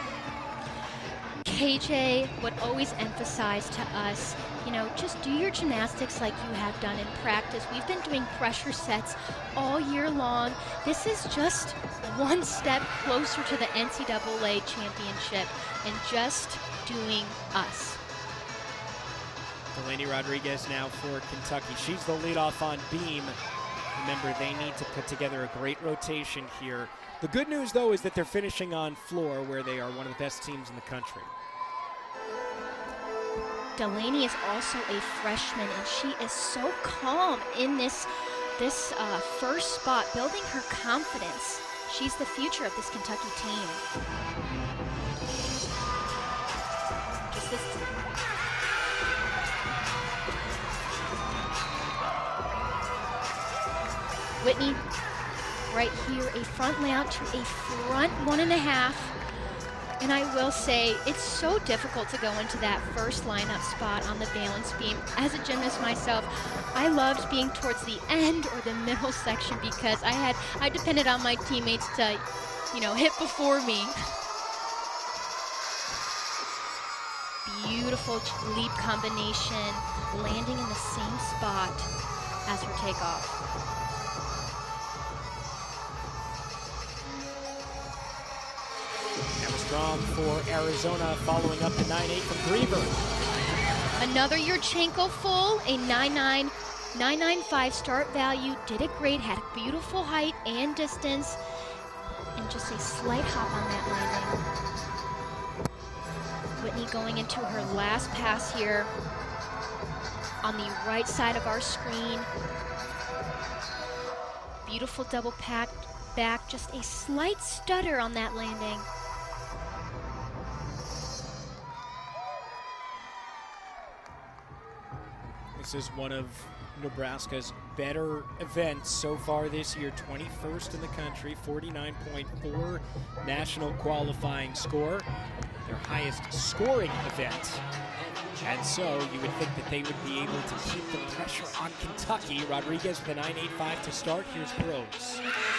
K J would always emphasize to us, you know, just do your gymnastics like you have done in practice. We've been doing pressure sets all year long. This is just one step closer to the N C double A championship and just doing us. Delaney Rodriguez now for Kentucky. She's the leadoff on beam. Remember, they need to put together a great rotation here. The good news, though, is that they're finishing on floor where they are one of the best teams in the country. Delaney is also a freshman, and she is so calm in this, this uh, first spot, building her confidence. She's the future of this Kentucky team. Just this. Whitney, right here, a front layout to a front one and a half. And I will say, it's so difficult to go into that first lineup spot on the balance beam. As a gymnast myself, I loved being towards the end or the middle section because I had, I depended on my teammates to, you know, hit before me. Beautiful leap combination, landing in the same spot as her takeoff. Strong for Arizona, following up the nine eight from Griever. Another Yurchenko full, a nine nine nine nine five start value. Did it great, had a beautiful height and distance, and just a slight hop on that landing. Whitney going into her last pass here on the right side of our screen. Beautiful double pack back, just a slight stutter on that landing. This is one of Nebraska's better events so far this year. twenty-first in the country, forty-nine point four national qualifying score, their highest scoring event. And so you would think that they would be able to keep the pressure on Kentucky. Rodriguez with a nine eight five to start. Here's Groves.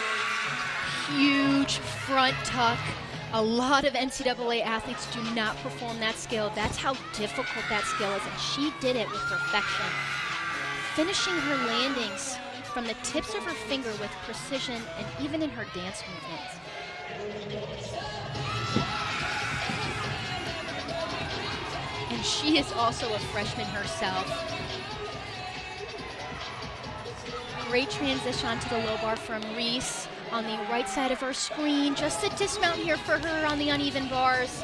Huge front tuck. A lot of N C double A athletes do not perform that skill. That's how difficult that skill is, and she did it with perfection. Finishing her landings from the tips of her finger with precision and even in her dance movements. And she is also a freshman herself. Great transition onto the low bar from Reese. On the right side of our screen, just a dismount here for her on the uneven bars.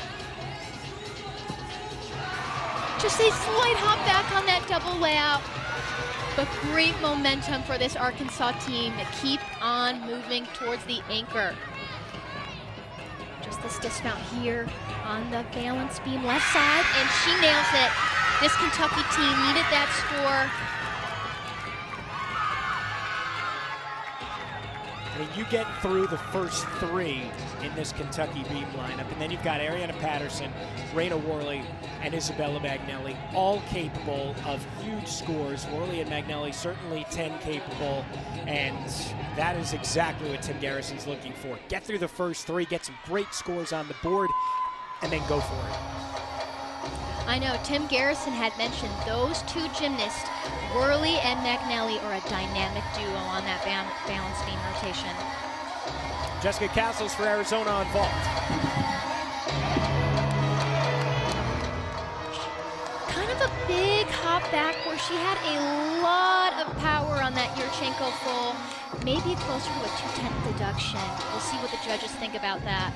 Just a slight hop back on that double layout, but great momentum for this Arkansas team to keep on moving towards the anchor. Just this dismount here on the balance beam left side, and she nails it. This Kentucky team needed that score. I mean, you get through the first three in this Kentucky beam lineup, and then you've got Ariana Patterson, Raina Worley, and Isabella Magnelli, all capable of huge scores. Worley and Magnelli certainly ten capable, and that is exactly what Tim Garrison's looking for. Get through the first three, get some great scores on the board, and then go for it. I know, Tim Garrison had mentioned those two gymnasts, Worley and McNally, are a dynamic duo on that ba balance beam rotation. Jessica Castles for Arizona on vault. Kind of a big hop back where she had a lot of power on that Yurchenko full. Maybe closer to a two-tenth deduction. We'll see what the judges think about that.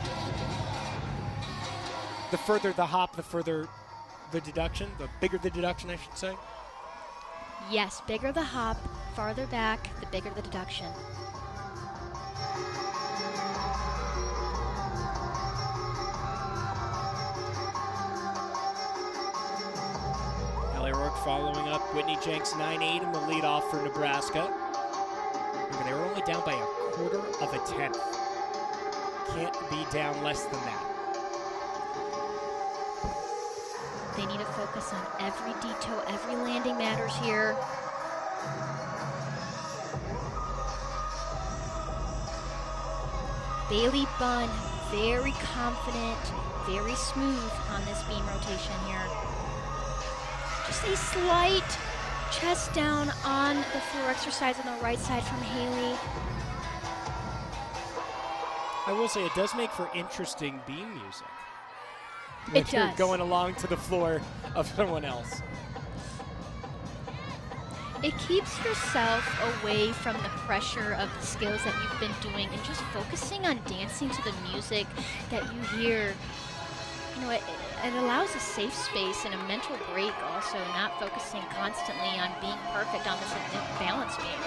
The further the hop, the further the deduction, the bigger the deduction, I should say. Yes, bigger the hop, farther back, the bigger the deduction. Ellie Rourke following up Whitney Jenks nine eight in the leadoff for Nebraska. They were only down by a quarter of a tenth. Can't be down less than that. They need to focus on every detail, every landing matters here. Bailey Bunn, very confident, very smooth on this beam rotation here. Just a slight chest down on the floor exercise on the right side from Haley. I will say it does make for interesting beam music. It does. You're going along to the floor of someone else. It keeps yourself away from the pressure of the skills that you've been doing and just focusing on dancing to the music that you hear. You know, it, it allows a safe space and a mental break also, not focusing constantly on being perfect on this balance beam.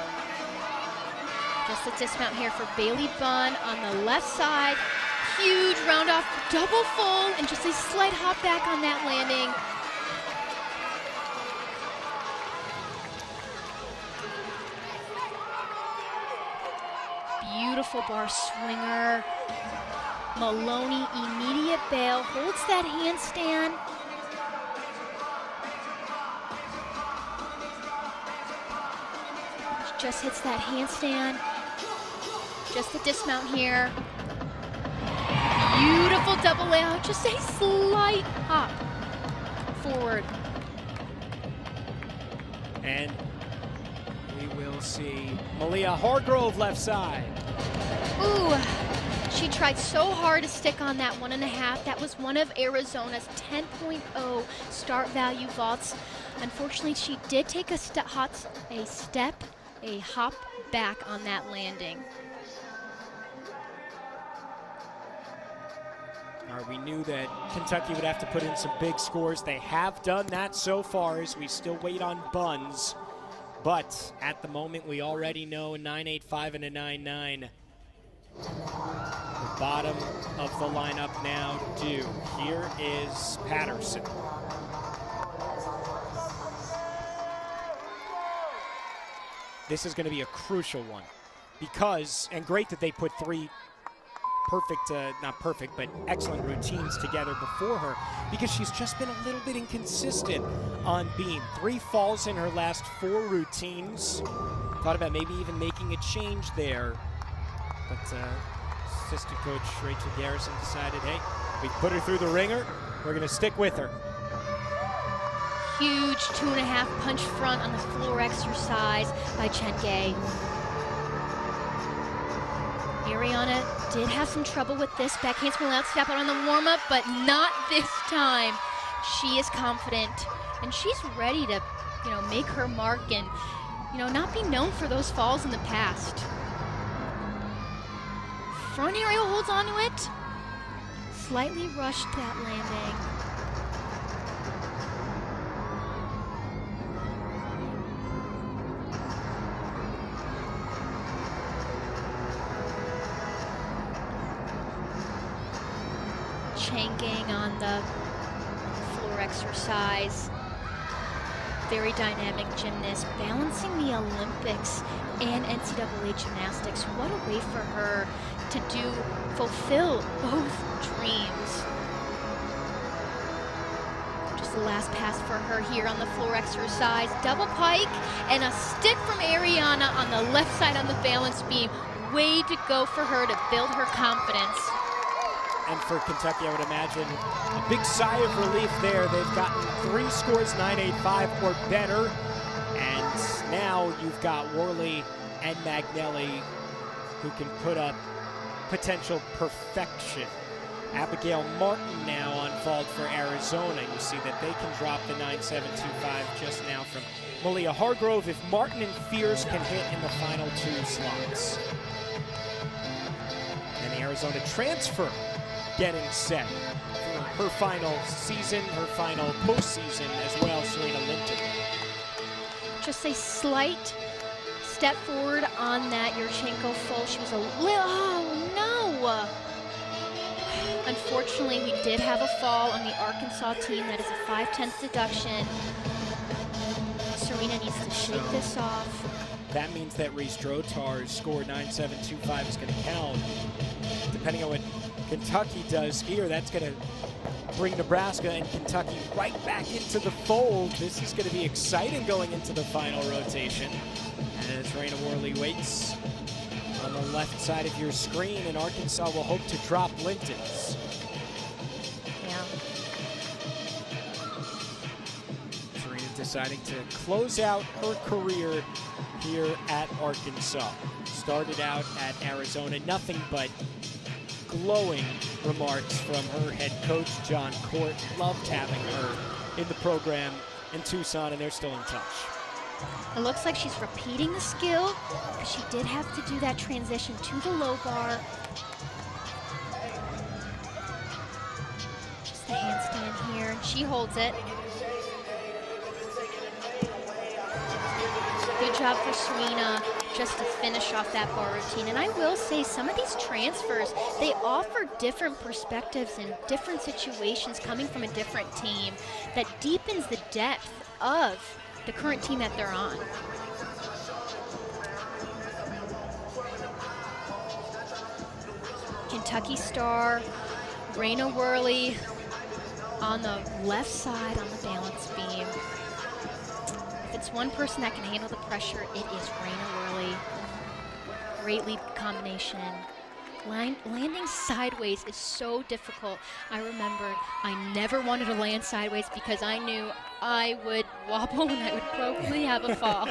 Just a dismount here for Bailey Bunn on the left side. Huge round off, double full, and just a slight hop back on that landing. Beautiful bar swinger. Maloney, immediate bail, holds that handstand. Just hits that handstand. Just the dismount here. Beautiful double layout, just a slight hop forward. And we will see Malia Hargrove left side. Ooh, she tried so hard to stick on that one and a half. That was one of Arizona's ten point oh start value vaults. Unfortunately, she did take a, ste hot, a step, a hop back on that landing. Right, we knew that Kentucky would have to put in some big scores. They have done that so far as we still wait on buns. But at the moment, we already know a nine eight five and a nine nine. The bottom of the lineup now due. Here is Patterson. This is going to be a crucial one because, and great that they put three perfect, uh, not perfect, but excellent routines together before her because she's just been a little bit inconsistent on beam. Three falls in her last four routines. Thought about maybe even making a change there. But uh, assistant coach Rachel Garrison decided, hey, we put her through the ringer. We're going to stick with her. Huge two and a half punch front on the floor exercise by Chen Gay. Ariana did have some trouble with this. Back handspring out step out on the warm-up, but not this time. She is confident, and she's ready to, you know, make her mark and, you know, not be known for those falls in the past. Front aerial holds onto it. Slightly rushed that landing. Changing on the floor exercise. Very dynamic gymnast, balancing the Olympics and N C double A gymnastics. What a way for her to do, fulfill both dreams. Just the last pass for her here on the floor exercise. Double pike and a stick from Ariana on the left side on the balance beam. Way to go for her to build her confidence. and for Kentucky, I would imagine a big sigh of relief there. They've gotten three scores, nine eight five or better. And now you've got Worley and Magnelli who can put up potential perfection. Abigail Martin now on fault for Arizona. You see that they can drop the nine seven two five just now from Malia Hargrove if Martin and Fears can hit in the final two slots. And the Arizona transfer getting set for her final season, her final postseason as well, Serena Linton. Just a slight step forward on that Yurchenko full. She was a little, oh no! Unfortunately, we did have a fall on the Arkansas team. That is a five-tenths deduction. Serena needs to shake so, this off. That means that Reese Drotar's score nine seven two five is going to count. Depending on what Kentucky does here, that's going to bring Nebraska and Kentucky right back into the fold. This is going to be exciting going into the final rotation. And as Raina Worley waits on the left side of your screen, and Arkansas will hope to drop Linton's. Yeah. Serena deciding to close out her career here at Arkansas. Started out at Arizona, nothing but glowing remarks from her head coach, John Court. Loved having her in the program in Tucson, and they're still in touch. It looks like she's repeating the skill, because she did have to do that transition to the low bar. Just the handstand here, and she holds it. Good job for Serena just to finish off that bar routine. And I will say some of these transfers, they offer different perspectives in different situations coming from a different team that deepens the depth of the current team that they're on. Kentucky star, Raina Worley on the left side on the balance beam. If it's one person that can handle the pressure, it is Raina Worley. Great lead combination. Line, landing sideways is so difficult. I remembered I never wanted to land sideways because I knew I would wobble and I would probably have a fall.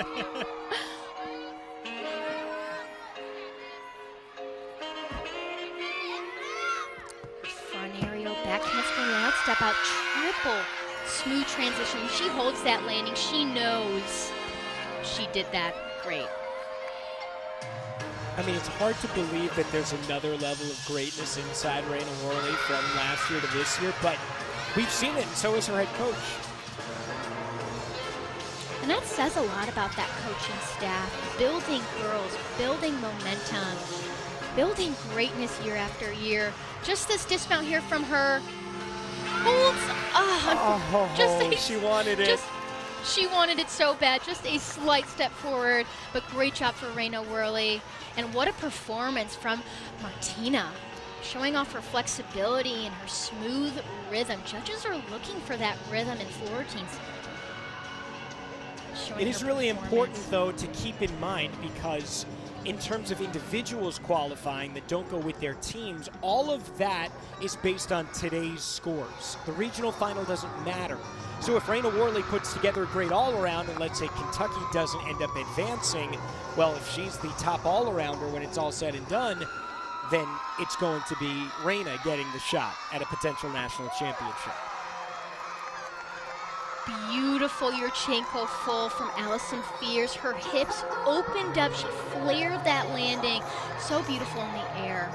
Front aerial, back handspring, out, step out, triple smooth transition. When she holds that landing, she knows she did that great. I mean, it's hard to believe that there's another level of greatness inside Raina Worley from last year to this year, but we've seen it, and so is her head coach. And that says a lot about that coaching staff, building girls, building momentum, building greatness year after year. Just this dismount here from her. Holds, oh, oh just a, she wanted it. Just, she wanted it so bad. Just a slight step forward, but great job for Raina Worley. And what a performance from Martina, showing off her flexibility and her smooth rhythm. Judges are looking for that rhythm in floor routines. It is really important, though, to keep in mind, because in terms of individuals qualifying that don't go with their teams, all of that is based on today's scores. The regional final doesn't matter. So if Raina Worley puts together a great all-around, and let's say Kentucky doesn't end up advancing, well, if she's the top all-arounder when it's all said and done, then it's going to be Raina getting the shot at a potential national championship. Beautiful Yurchenko full from Allison Fears. Her hips opened up. She flared that landing. So beautiful in the air.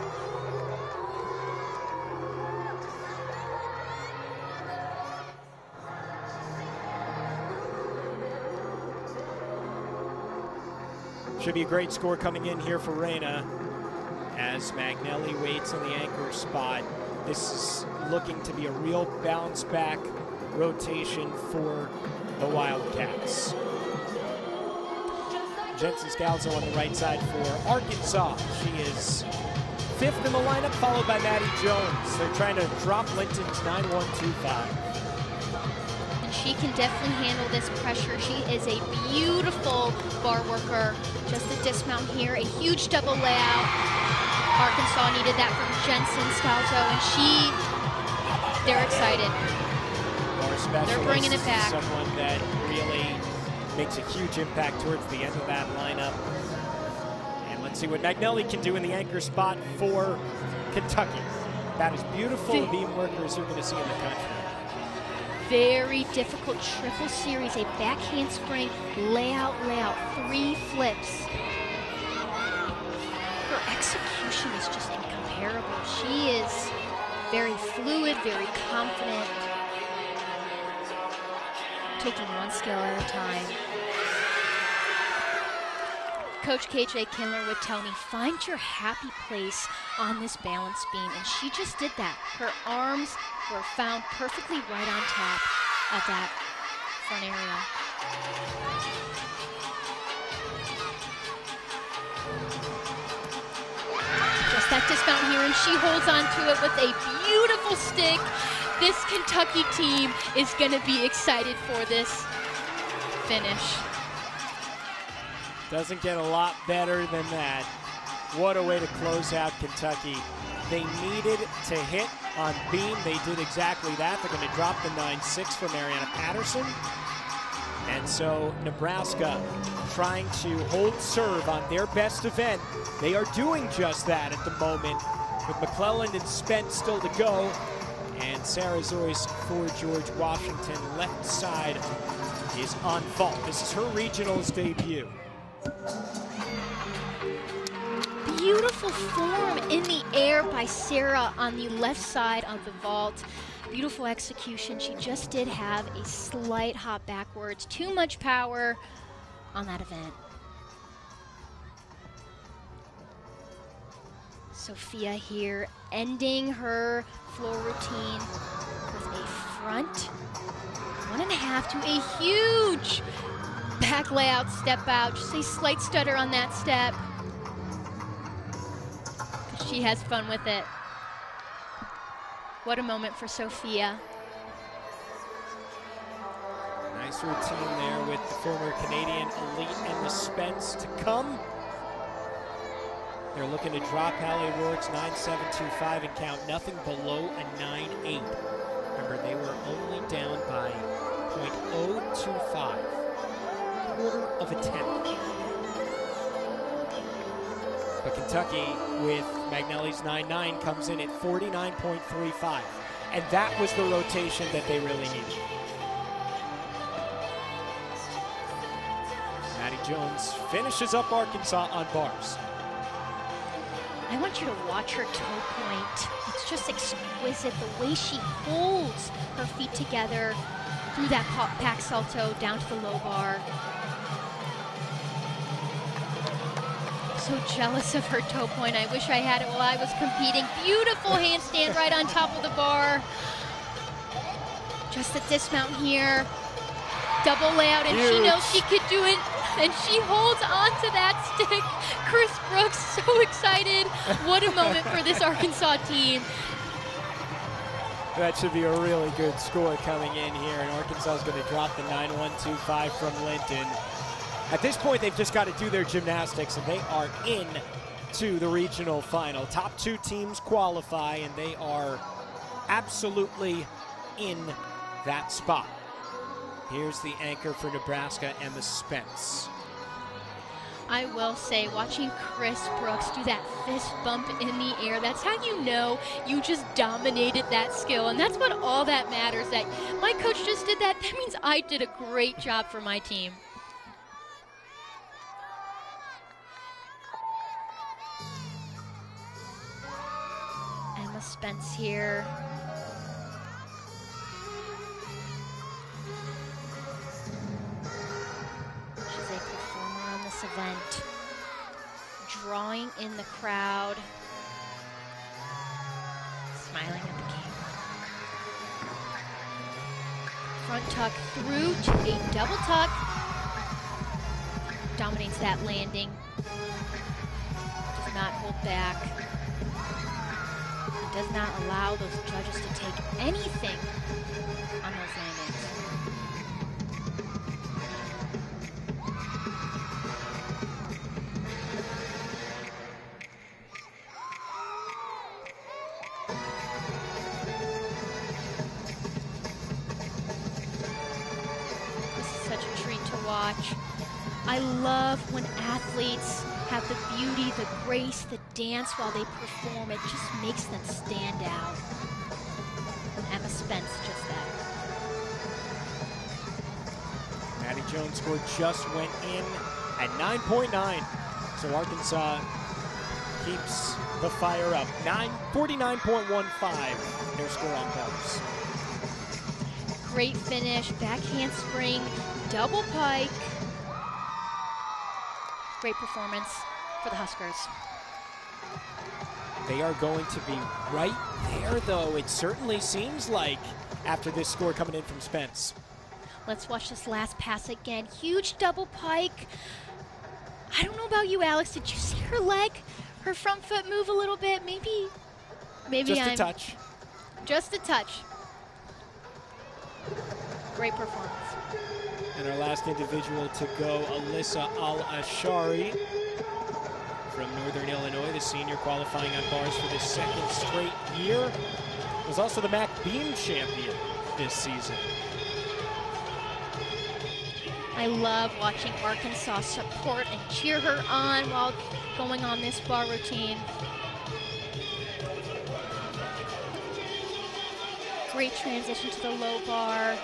Should be a great score coming in here for Raina as Magnelli waits in the anchor spot. This is looking to be a real bounce back rotation for the Wildcats. Jensen Scalzo on the right side for Arkansas. She is fifth in the lineup, followed by Maddie Jones. They're trying to drop Linton's nine one two five. And she can definitely handle this pressure. She is a beautiful bar worker. Just a dismount here, a huge double layout. Arkansas needed that from Jensen Scalzo, and she, they're excited. They're bringing it back. Someone that really makes a huge impact towards the end of that lineup. And let's see what McNally can do in the anchor spot for Kentucky. That is beautiful beam workers you're going to see in the country. Very difficult triple series, a back handspring, layout, layout, three flips. Her execution is just incomparable. She is very fluid, very confident, taking one skill at a time. Coach K J Kindler would tell me, find your happy place on this balance beam, and she just did that. Her arms were found perfectly right on top of that front area. Just that dismount here, and she holds on to it with a beautiful stick. This Kentucky team is going to be excited for this finish. Doesn't get a lot better than that. What a way to close out Kentucky. They needed to hit on beam. They did exactly that. They're going to drop the nine six for Mariana Patterson. And so Nebraska trying to hold serve on their best event. They are doing just that at the moment with McClellan and Spence still to go. And Sarah Zoyce for George Washington. Left side is on vault. This is her regionals debut. Beautiful form in the air by Sarah on the left side of the vault. Beautiful execution. She just did have a slight hop backwards. Too much power on that event. Sophia here ending her floor routine with a front one and a half to a huge back layout step out. Just a slight stutter on that step. She has fun with it. What a moment for Sophia. Nice routine there with the former Canadian elite and the Spence to come. They're looking to drop Hallie Rourke's nine seven two five and count nothing below a nine eight. Remember, they were only down by point oh two five, quarter of a tenth. But Kentucky, with McNally's nine nine, comes in at forty-nine point three five. And that was the rotation that they really needed. Maddie Jones finishes up Arkansas on bars. I want you to watch her toe point. It's just exquisite, the way she holds her feet together through that back salto down to the low bar. So jealous of her toe point. I wish I had it while I was competing. Beautiful handstand right on top of the bar. Just a dismount here. Double layout, and Huge. She knows she could do it. And she holds on to that stick. Chris Brooks, so excited. What a moment for this Arkansas team. That should be a really good score coming in here. And Arkansas is going to drop the nine one two five from Linton. At this point, they've just got to do their gymnastics, and they are in to the regional final. Top two teams qualify, and they are absolutely in that spot. Here's the anchor for Nebraska and the Spence. I will say, watching Chris Brooks do that fist bump in the air, that's how you know you just dominated that skill. And that's what all that matters, that my coach just did that. That means I did a great job for my team. Emma Spence here. Event, drawing in the crowd, smiling at the camera. Front tuck through to a double tuck, dominates that landing, does not hold back, does not allow those judges to take anything on those landings. watch. I love when athletes have the beauty, the grace, the dance while they perform. It just makes them stand out. And Emma Spence just that. Maddie Jones' score just went in at nine point nine. So Arkansas keeps the fire up. forty-nine point one five, their score on bars. Great finish, back handspring, double pike. Great performance for the Huskers. They are going to be right there, though, it certainly seems like, after this score coming in from Spence. Let's watch this last pass again. Huge double pike. I don't know about you, Alex. Did you see her leg, her front foot move a little bit? Maybe, maybe Just I'm, a touch. Just a touch. Great performance. And our last individual to go, Alyssa Al-Ashari from Northern Illinois, the senior qualifying on bars for the second straight year. Was also the M A C Beam champion this season. I love watching Arkansas support and cheer her on while going on this bar routine. Great transition to the low bar.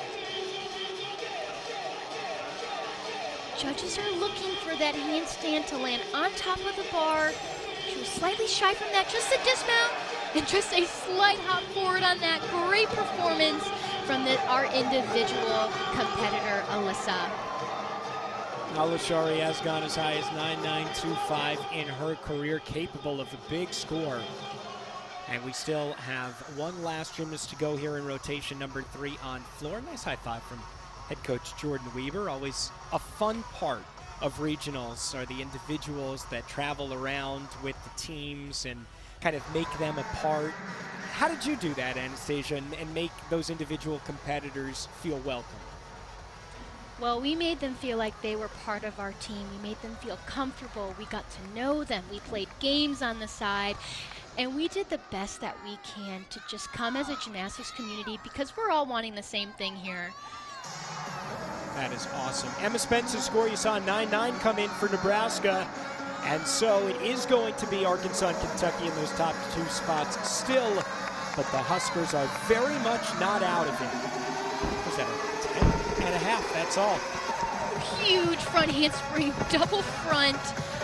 Judges are looking for that handstand to land on top of the bar. She was slightly shy from that, just a dismount, and just a slight hop forward on that. Great performance from the, our individual competitor, Alyssa. Al-Ashari has gone as high as nine nine two five in her career, capable of a big score. And we still have one last gymnast to go here in rotation number three on floor. Nice high five from head coach Jordan Weaver. Always a fun part of regionals are the individuals that travel around with the teams and kind of make them a part. How did you do that, Anastasia, and, and make those individual competitors feel welcome? Well, we made them feel like they were part of our team. We made them feel comfortable. We got to know them. We played games on the side. And we did the best that we can to just come as a gymnastics community because we're all wanting the same thing here. That is awesome. Emma Spence's score, you saw nine nine come in for Nebraska. And so it is going to be Arkansas and Kentucky in those top two spots still. But the Huskers are very much not out of it. What's that, a ten and a half, that's all. Huge front handspring, double front.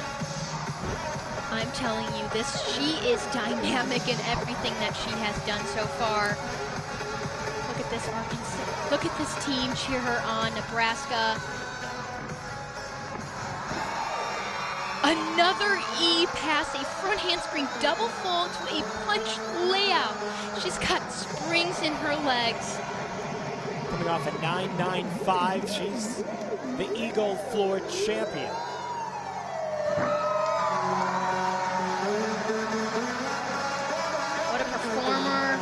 I'm telling you, this, she is dynamic in everything that she has done so far. Look at this Arkansas, look at this team cheer her on, Nebraska. Another E pass, a front handspring double full to a punch layout. She's got springs in her legs. Coming off a nine nine five, she's the Eagle floor champion. What a performer.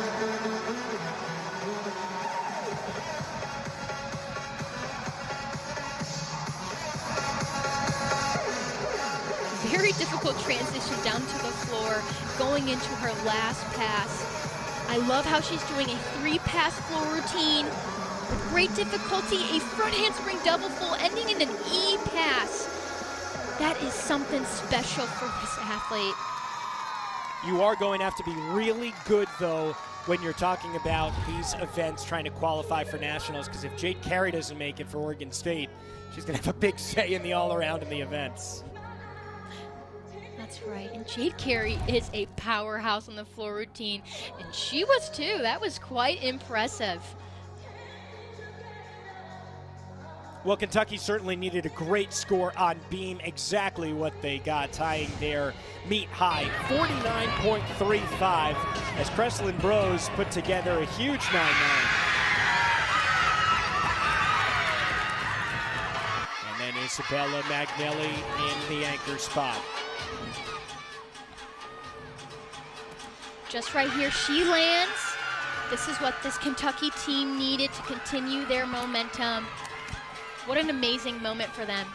Very difficult transition down to the floor, going into her last pass. I love how she's doing a three-pass floor routine with great difficulty, a front handspring double full, ending in an E pass. That is something special for this athlete. You are going to have to be really good, though, when you're talking about these events, trying to qualify for nationals, because if Jade Carey doesn't make it for Oregon State, she's going to have a big say in the all-around in the events. That's right, and Jade Carey is a powerhouse on the floor routine, and she was too. That was quite impressive. Well, Kentucky certainly needed a great score on beam, exactly what they got, tying their meet high, forty-nine point three five, as Kreslin Bros put together a huge nine nine. And then Isabella Magnelli in the anchor spot. Just right here, she lands. This is what this Kentucky team needed to continue their momentum. What an amazing moment for them.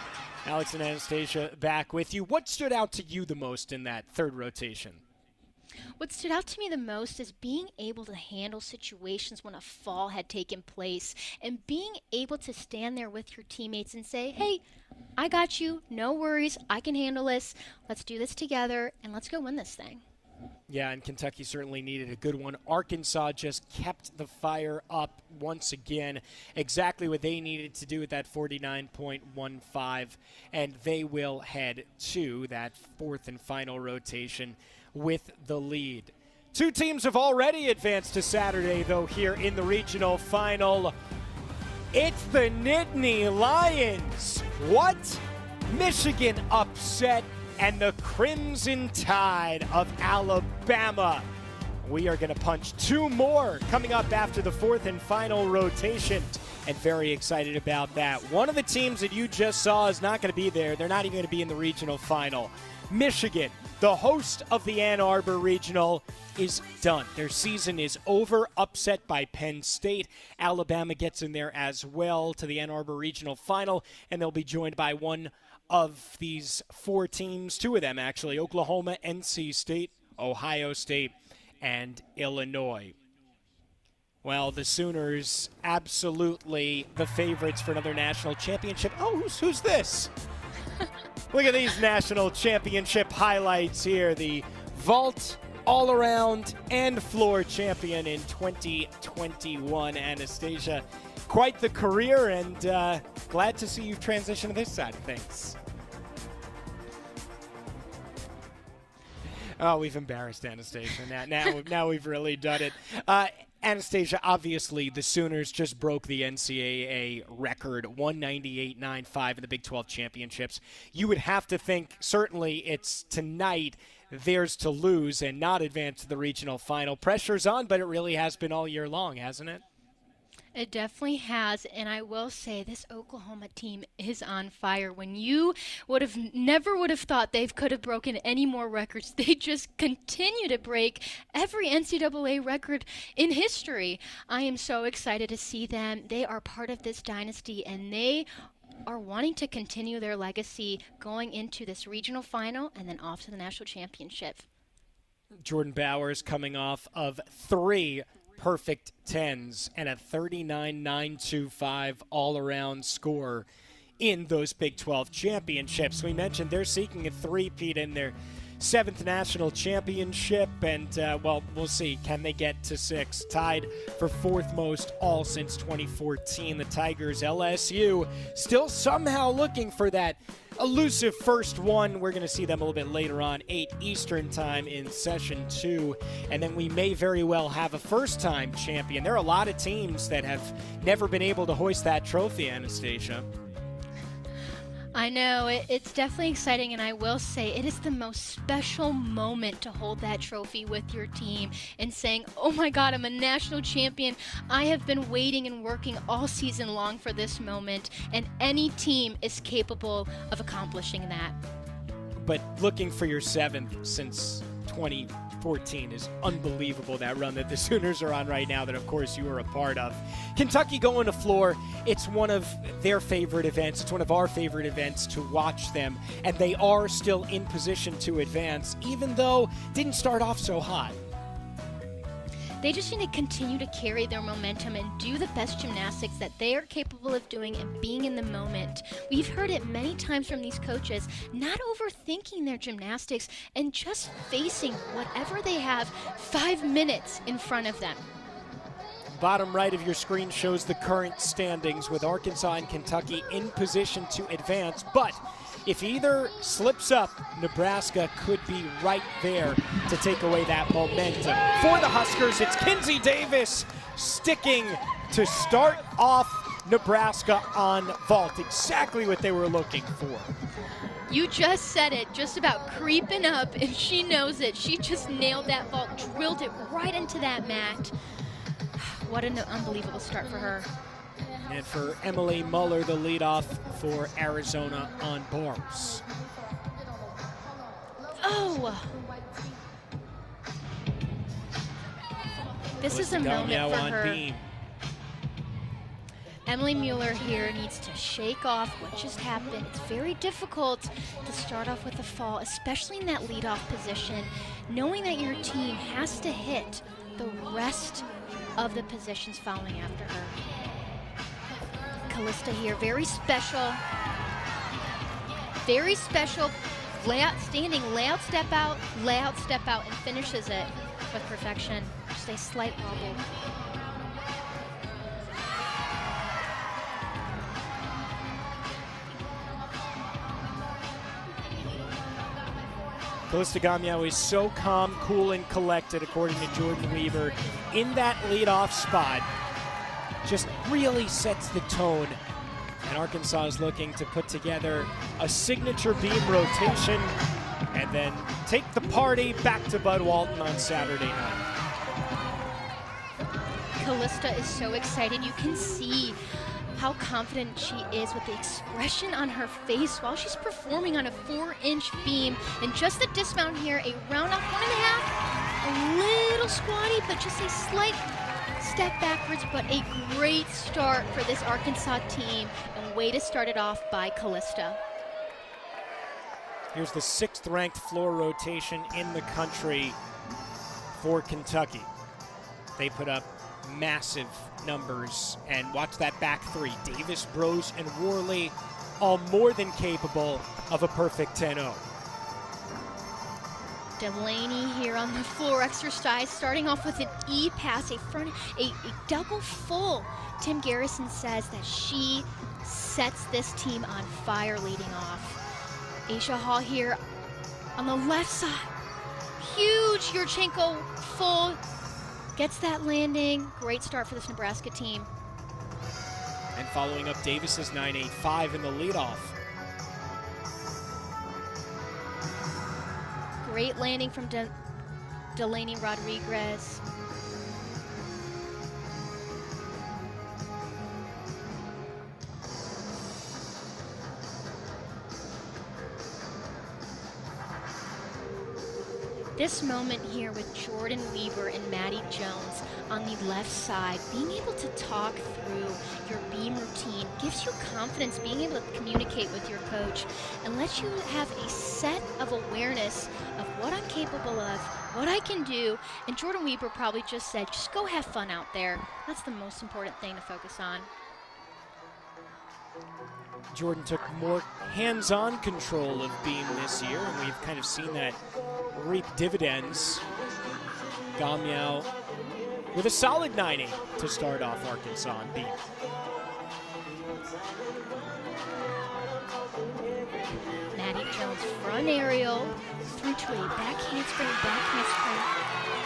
Alex and Anastasia back with you. What stood out to you the most in that third rotation? What stood out to me the most is being able to handle situations when a fall had taken place and being able to stand there with your teammates and say, hey, I got you, no worries, I can handle this, let's do this together, and let's go win this thing. Yeah, and Kentucky certainly needed a good one. Arkansas just kept the fire up once again, exactly what they needed to do with that forty-nine point one five, and they will head to that fourth and final rotation with the lead. Two teams have already advanced to Saturday, though, here in the regional final. It's the Nittany Lions. What? Michigan upset and the Crimson Tide of Alabama. We are going to punch two more coming up after the fourth and final rotation, and very excited about that. One of the teams that you just saw is not going to be there. They're not even going to be in the regional final. Michigan, the host of the Ann Arbor Regional, is done. Their season is over, upset by Penn State. Alabama gets in there as well to the Ann Arbor Regional Final, and they'll be joined by one of these four teams, two of them actually, Oklahoma, N C State, Ohio State, and Illinois. Well, the Sooners absolutely the favorites for another national championship. Oh, who's, who's this? Look at these national championship highlights here. The vault all-around and floor champion in twenty twenty-one, Anastasia. Quite the career, and uh, glad to see you transition to this side of things. Oh, we've embarrassed Anastasia. Now, now, now we've really done it. Uh, Anastasia, obviously, the Sooners just broke the N C double A record, one ninety-eight ninety-five in the Big twelve championships. You would have to think, certainly, it's tonight theirs to lose and not advance to the regional final. Pressure's on, but it really has been all year long, hasn't it? It definitely has, and I will say this Oklahoma team is on fire. When you would have never would have thought they could have broken any more records, they just continue to break every N C double A record in history. I am so excited to see them. They are part of this dynasty, and they are wanting to continue their legacy going into this regional final and then off to the national championship. Jordan Bowers coming off of three perfect tens and a thirty-nine nine twenty-five all-around score in those Big twelve championships. We mentioned they're seeking a three-peat in their seventh national championship, and, uh, well, we'll see. Can they get to six? Tied for fourth most all since twenty fourteen. The Tigers, L S U, still somehow looking for that elusive first one. We're going to see them a little bit later on, eight Eastern time in session two, and then we may very well have a first-time champion. There are a lot of teams that have never been able to hoist that trophy, Anastasia. I know, it, it's definitely exciting, and I will say it is the most special moment to hold that trophy with your team and saying, oh my God, I'm a national champion. I have been waiting and working all season long for this moment, and any team is capable of accomplishing that. But looking for your seventh since twenty fourteen is unbelievable, that run that the Sooners are on right now that, of course, you are a part of. Kentucky going to floor, it's one of their favorite events. It's one of our favorite events to watch them, and they are still in position to advance, even though didn't start off so hot. They just need to continue to carry their momentum and do the best gymnastics that they are capable of doing and being in the moment. We've heard it many times from these coaches, not overthinking their gymnastics and just facing whatever they have five minutes in front of them. Bottom right of your screen shows the current standings with Arkansas and Kentucky in position to advance, but if either slips up, Nebraska could be right there to take away that momentum. For the Huskers, it's Kinsey Davis sticking to start off Nebraska on vault. Exactly what they were looking for. You just said it, just about creeping up, and she knows it. She just nailed that vault, drilled it right into that mat. What an unbelievable start for her. And for Emily Muller, the leadoff for Arizona on bars. Oh! This is a moment for her. Beam. Emily Mueller here needs to shake off what just happened. It's very difficult to start off with a fall, especially in that leadoff position, knowing that your team has to hit the rest of the positions following after her. Callista here, very special, very special. Layout, standing layout, step out, layout, step out, and finishes it with perfection. Just a slight wobble. Callista Gamiao is so calm, cool, and collected, according to Jordan Weber, in that leadoff spot. Just really sets the tone. And Arkansas is looking to put together a signature beam rotation and then take the party back to Bud Walton on Saturday night. Callista is so excited. You can see how confident she is with the expression on her face while she's performing on a four-inch beam. And just the dismount here, a round off one and a half, a little squatty, but just a slight step backwards, but a great start for this Arkansas team, and way to start it off by Callista. Here's the sixth ranked floor rotation in the country for Kentucky. They put up massive numbers, and watch that back three. Davis, Brose, and Worley, all more than capable of a perfect ten oh. Delaney here on the floor exercise, starting off with an E pass, a front, a, a double full. Tim Garrison says that she sets this team on fire leading off. Aisha Hall here on the left side. Huge Yurchenko full, gets that landing. Great start for this Nebraska team. And following up Davis's nine eight five in the leadoff. Great landing from De Delaney Rodriguez. This moment here with Jordan Weber and Maddie Jones on the left side, being able to talk through your beam routine gives you confidence, being able to communicate with your coach and lets you have a set of awareness of what I'm capable of, what I can do. And Jordan Weber probably just said, just go have fun out there. That's the most important thing to focus on. Jordan took more hands-on control of beam this year, and we've kind of seen that reap dividends. Gamiao with a solid nine eight to start off Arkansas on beam. Maddie Jones front aerial through to a back handspring, back handspring.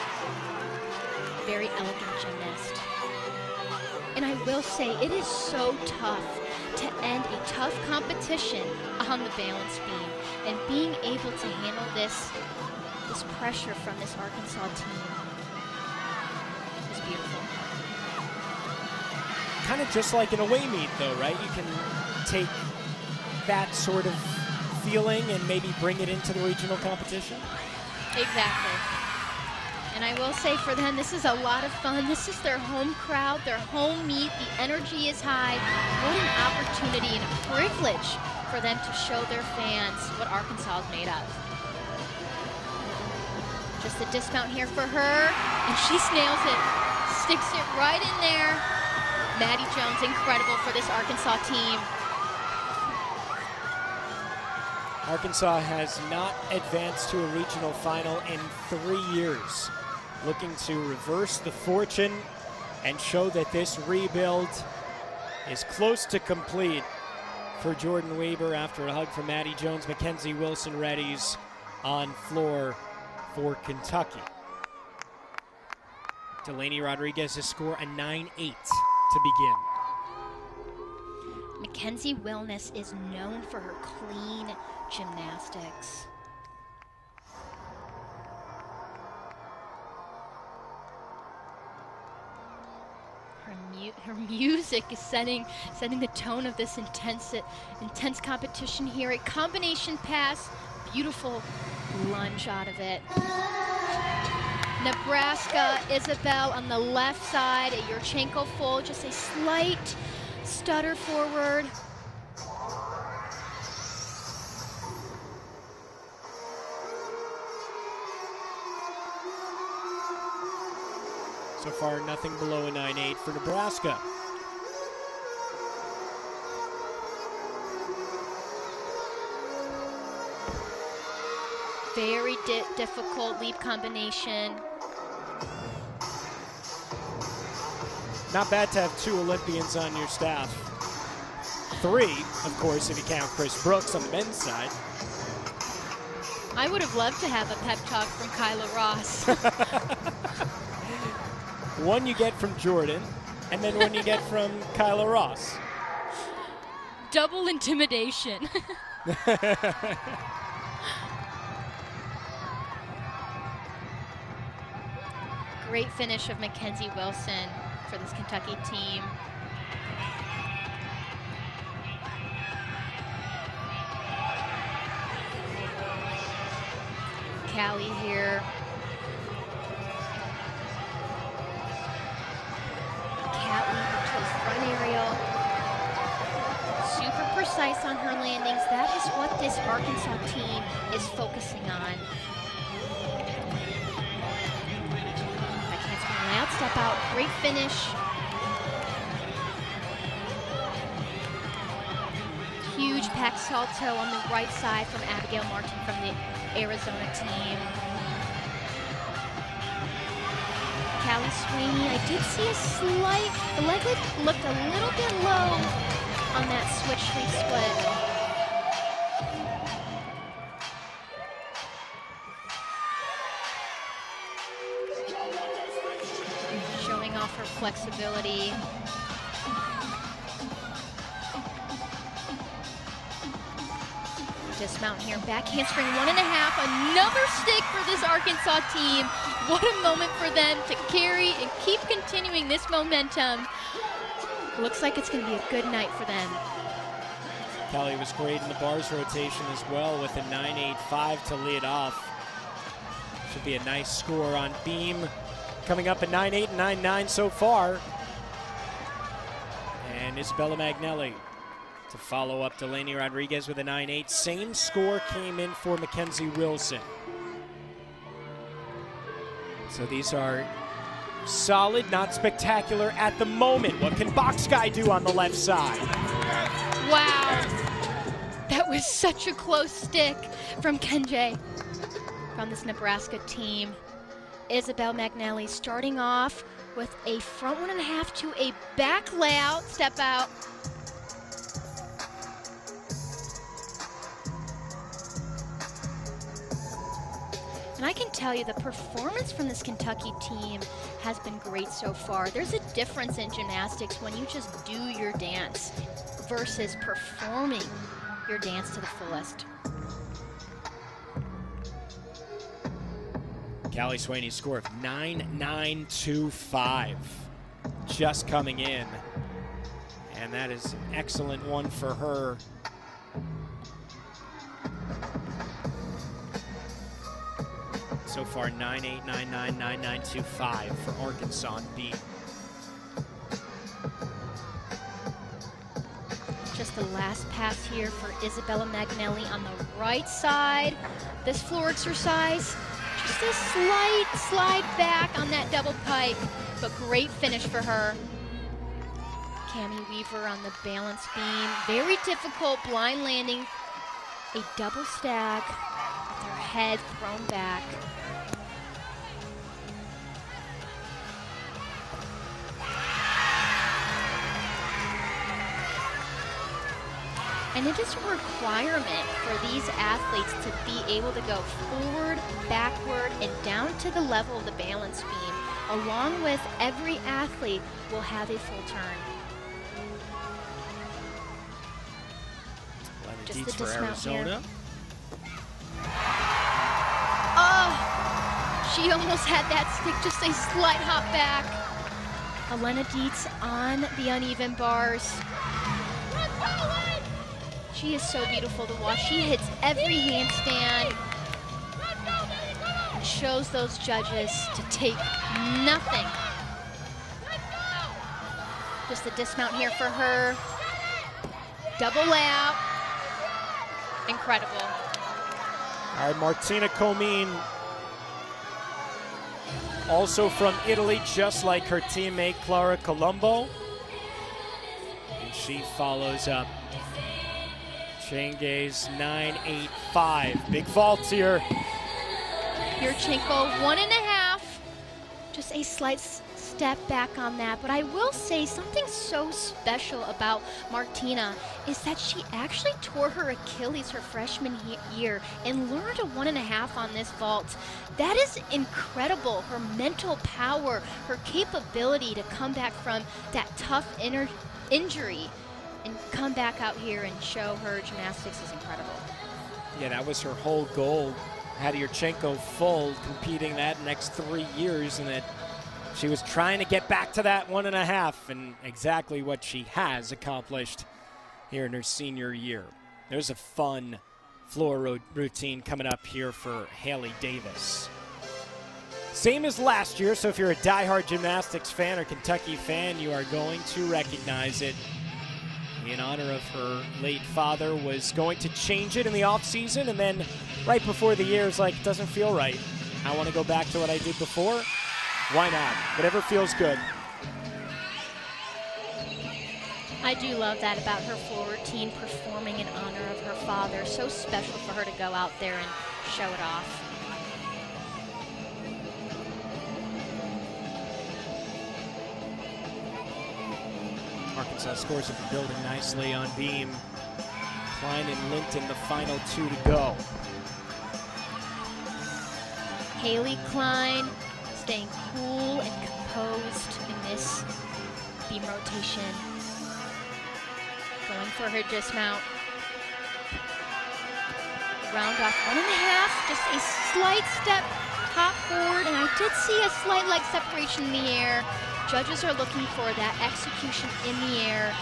Very elegant gymnast. And I will say, it is so tough to end a tough competition on the balance beam, and being able to handle this this pressure from this Arkansas team is beautiful. Kind of just like an away meet though, right? You can take that sort of feeling and maybe bring it into the regional competition. Exactly. And I will say for them, this is a lot of fun. This is their home crowd, their home meet. The energy is high. What an opportunity and a privilege for them to show their fans what Arkansas is made of. Just the dismount here for her, and she snails it, sticks it right in there. Maddie Jones, incredible for this Arkansas team. Arkansas has not advanced to a regional final in three years. Looking to reverse the fortune and show that this rebuild is close to complete for Jordan Weber after a hug from Maddie Jones. Mackenzie Wilson-Reddy's on floor for Kentucky. Delaney Rodriguez has scored a nine eight to begin. Mackenzie Wilness is known for her clean gymnastics. Her, mu her music is setting, setting the tone of this intense, intense competition here. A combination pass, beautiful lunge out of it. Nebraska, Isabel on the left side, a Yurchenko full, just a slight stutter forward. So far, nothing below a nine eight for Nebraska. Very di difficult leap combination. Not bad to have two Olympians on your staff. Three, of course, if you count Chris Brooks on the men's side. I would have loved to have a pep talk from Kyla Ross. One you get from Jordan, and then one you get from Kyla Ross. Double intimidation. Great finish of Mackenzie Wilson for this Kentucky team. Callie here. Cat leap to the front aerial. Super precise on her landings. That is what this Arkansas team is focusing on. Backhand swing out, step out, great finish. Huge pack salto on the right side from Abigail Martin from the Arizona team. Callie Sweeney, I did see a slight, the leg lift looked a little bit low on that switch leap split. Showing off her flexibility. Dismount here, back handspring, one and a half, another stick for this Arkansas team. What a moment for them to carry and keep continuing this momentum. Looks like it's gonna be a good night for them. Callie was great in the bars rotation as well with a nine eight five to lead off. Should be a nice score on beam. Coming up at nine eight and nine nine so far. And Isabella Magnelli to follow up Delaney Rodriguez with a nine eight. Same score came in for Mackenzie Wilson. So these are solid, not spectacular at the moment. What can Box Guy do on the left side? Wow, that was such a close stick from Kenjay from this Nebraska team. Isabel Magnelli starting off with a front one and a half to a back layout, step out. And I can tell you the performance from this Kentucky team has been great so far. There's a difference in gymnastics when you just do your dance versus performing your dance to the fullest. Callie Sweeney's score of nine nine two five just coming in. And that is an excellent one for her. So far, nine eight, nine nine, nine nine two five for Arkansas on beam. Just the last pass here for Isabella Magnelli on the right side. This floor exercise, just a slight slide back on that double pike, but great finish for her. Cami Weaver on the balance beam. Very difficult blind landing. A double stack with her head thrown back. And it is a requirement for these athletes to be able to go forward, backward, and down to the level of the balance beam. Along with every athlete will have a full turn. Just the dismount here. Oh, she almost had that stick, just a slight hop back. Elena Dietz on the uneven bars. She is so beautiful to watch. She hits every handstand and shows those judges to take nothing. Just a dismount here for her. Double layout. Incredible. All right, Martina Comine, also from Italy, just like her teammate Clara Colombo. And she follows up. Chenge's nine eight five. Big vault here. Yurchenko, one and a half. Just a slight step back on that. But I will say something so special about Martina is that she actually tore her Achilles her freshman year and learned a one and a half on this vault. That is incredible. Her mental power, her capability to come back from that tough inner injury and come back out here and show her gymnastics is incredible. Yeah, that was her whole goal. Had Yurchenko full, competing that next three years, and that she was trying to get back to that one and a half, and exactly what she has accomplished here in her senior year. There's a fun floor ro routine coming up here for Haley Davis. Same as last year, so if you're a diehard gymnastics fan or Kentucky fan, you are going to recognize it. In honor of her late father, was going to change it in the offseason, and then right before the year is like, doesn't feel right. I want to go back to what I did before. Why not? Whatever feels good. I do love that about her floor routine, performing in honor of her father. So special for her to go out there and show it off. Arkansas scores at the building nicely on beam. Klein and Linton, the final two to go. Haley Klein staying cool and composed in this beam rotation. Going for her dismount. Round off one and a half, just a slight step top forward, and I did see a slight leg separation in the air. Judges are looking for that execution in the air.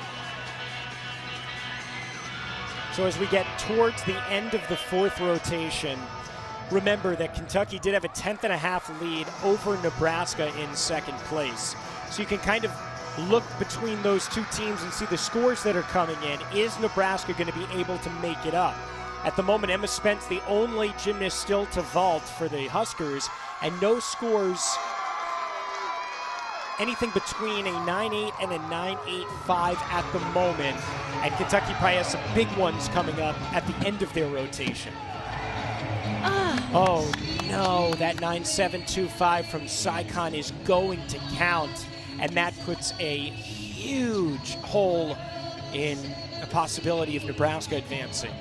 So as we get towards the end of the fourth rotation, remember that Kentucky did have a tenth and a half lead over Nebraska in second place. So you can kind of look between those two teams and see the scores that are coming in. Is Nebraska going to be able to make it up? At the moment, Emma Spence, the only gymnast still to vault for the Huskers, and no scores anything between a nine eight and a nine eight five at the moment. And Kentucky probably has some big ones coming up at the end of their rotation. Uh. Oh no, that nine seven two five from Saikon is going to count. And that puts a huge hole in a possibility of Nebraska advancing.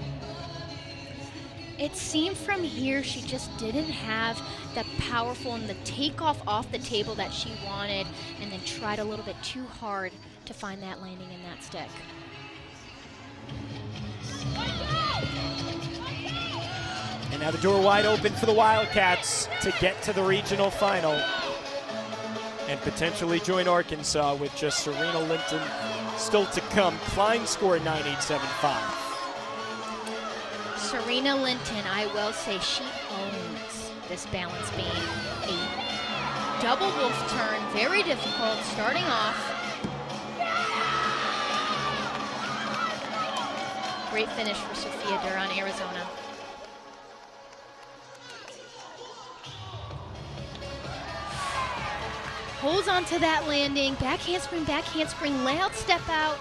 It seemed from here she just didn't have the powerful and the takeoff off the table that she wanted, and then tried a little bit too hard to find that landing in that stick. And now the door wide open for the Wildcats to get to the regional final and potentially join Arkansas with just Serena Linton still to come. Klein scored nine eight seven five. Serena Linton, I will say, she owns this balance beam. A double wolf turn, very difficult, starting off. Great finish for Sophia Duran, Arizona. Holds on to that landing, back handspring, back handspring, layout step out.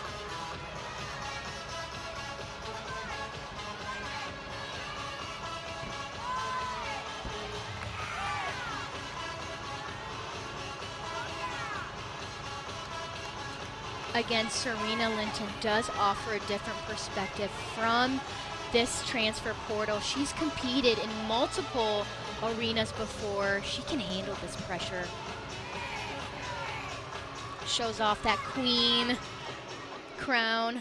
Again, Serena Linton does offer a different perspective from this transfer portal. She's competed in multiple arenas before. She can handle this pressure. Shows off that queen crown.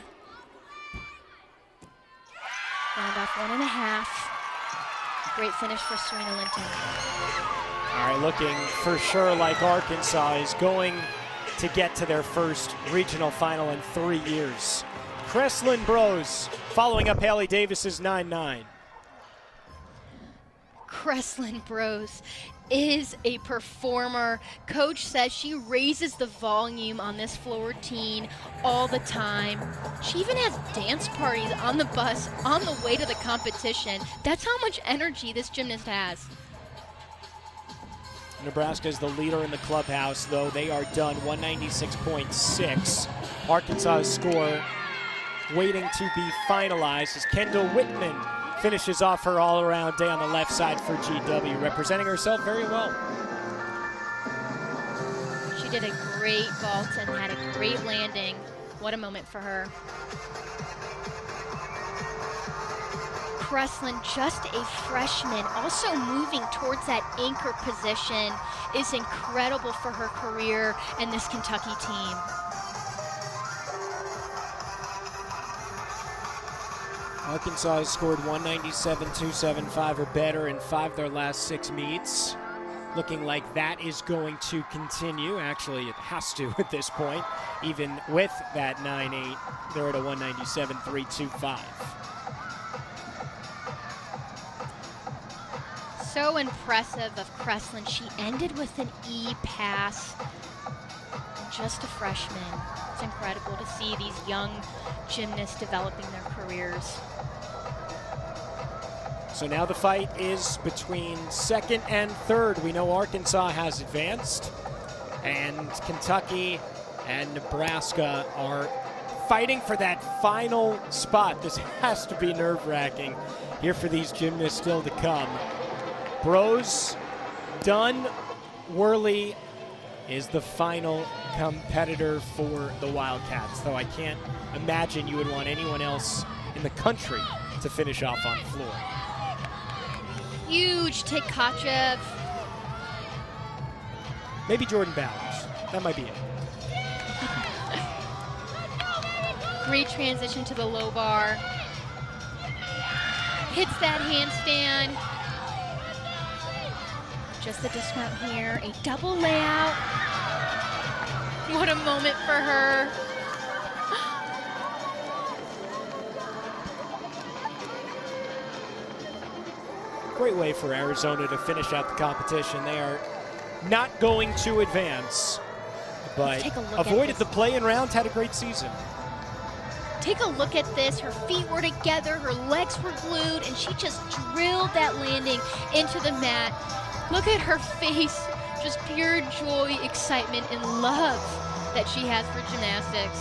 Round off one and a half. Great finish for Serena Linton. All right, looking for sure like Arkansas is going to get to their first regional final in three years. Kreslin Bros following up Haley Davis's nine nine. Kreslin Bros is a performer. Coach says she raises the volume on this floor routine all the time. She even has dance parties on the bus on the way to the competition. That's how much energy this gymnast has. Nebraska is the leader in the clubhouse, though they are done one ninety-six point six. Arkansas's score waiting to be finalized as Kendall Whitman finishes off her all-around day on the left side for G W, representing herself very well. She did a great vault and had a great landing. What a moment for her. Kreslin, just a freshman, also moving towards that anchor position, is incredible for her career and this Kentucky team. Arkansas has scored one ninety-seven, two seventy-five or better in five of their last six meets. Looking like that is going to continue. Actually, it has to at this point. Even with that nine eight, they're at a one ninety-seven, three twenty-five. So impressive of Kreslin. She ended with an E pass. Just a freshman. It's incredible to see these young gymnasts developing their careers. So now the fight is between second and third. We know Arkansas has advanced, and Kentucky and Nebraska are fighting for that final spot. This has to be nerve-wracking here for these gymnasts still to come. Bros done. Worley is the final competitor for the Wildcats, though I can't imagine you would want anyone else in the country to finish off on floor. Huge Tkachev. Maybe Jordan Bowers. That might be it. Great transition to the low bar. Hits that handstand. Just the dismount here. A double layout. What a moment for her. Great way for Arizona to finish out the competition. They are not going to advance, but avoided the play-in round, had a great season. Take a look at this. Her feet were together, her legs were glued, and she just drilled that landing into the mat. Look at her face. Just pure joy, excitement, and love that she has for gymnastics.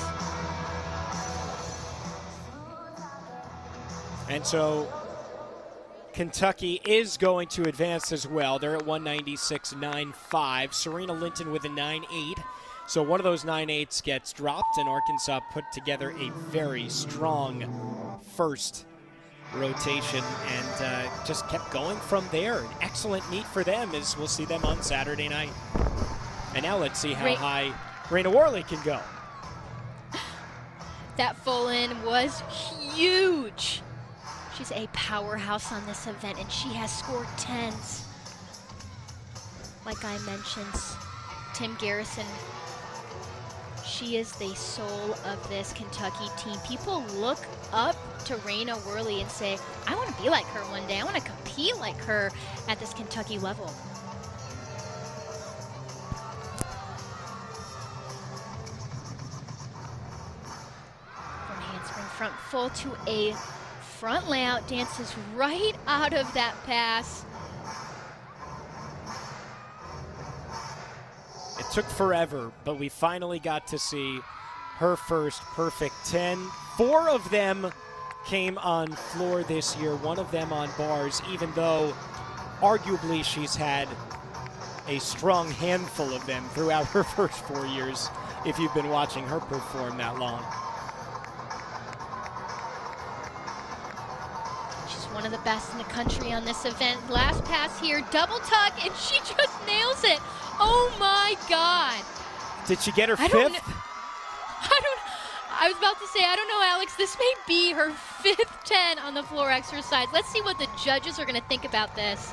And so Kentucky is going to advance as well. They're at one ninety-six point nine five. Serena Linton with a nine eight. So one of those nine eights gets dropped, and Arkansas put together a very strong first rotation and uh, just kept going from there. An excellent meet for them, as we'll see them on Saturday night. And now let's see how Great. high Raina Worley can go. That full in was huge. She's a powerhouse on this event, and she has scored tens. Like I mentioned, Tim Garrison, she is the soul of this Kentucky team. People look up to Raina Worley and say, I want to be like her one day. I want to compete like her at this Kentucky level. From handspring front full to a front layout, dances right out of that pass. It took forever, but we finally got to see her first perfect ten. Four of them came on floor this year, one of them on bars, even though arguably she's had a strong handful of them throughout her first four years, if you've been watching her perform that long. One of the best in the country on this event. Last pass here, double tuck, and she just nails it. Oh my God. Did she get her I fifth? Don't I don't, I was about to say, I don't know, Alex, this may be her fifth ten on the floor exercise. Let's see what the judges are gonna think about this.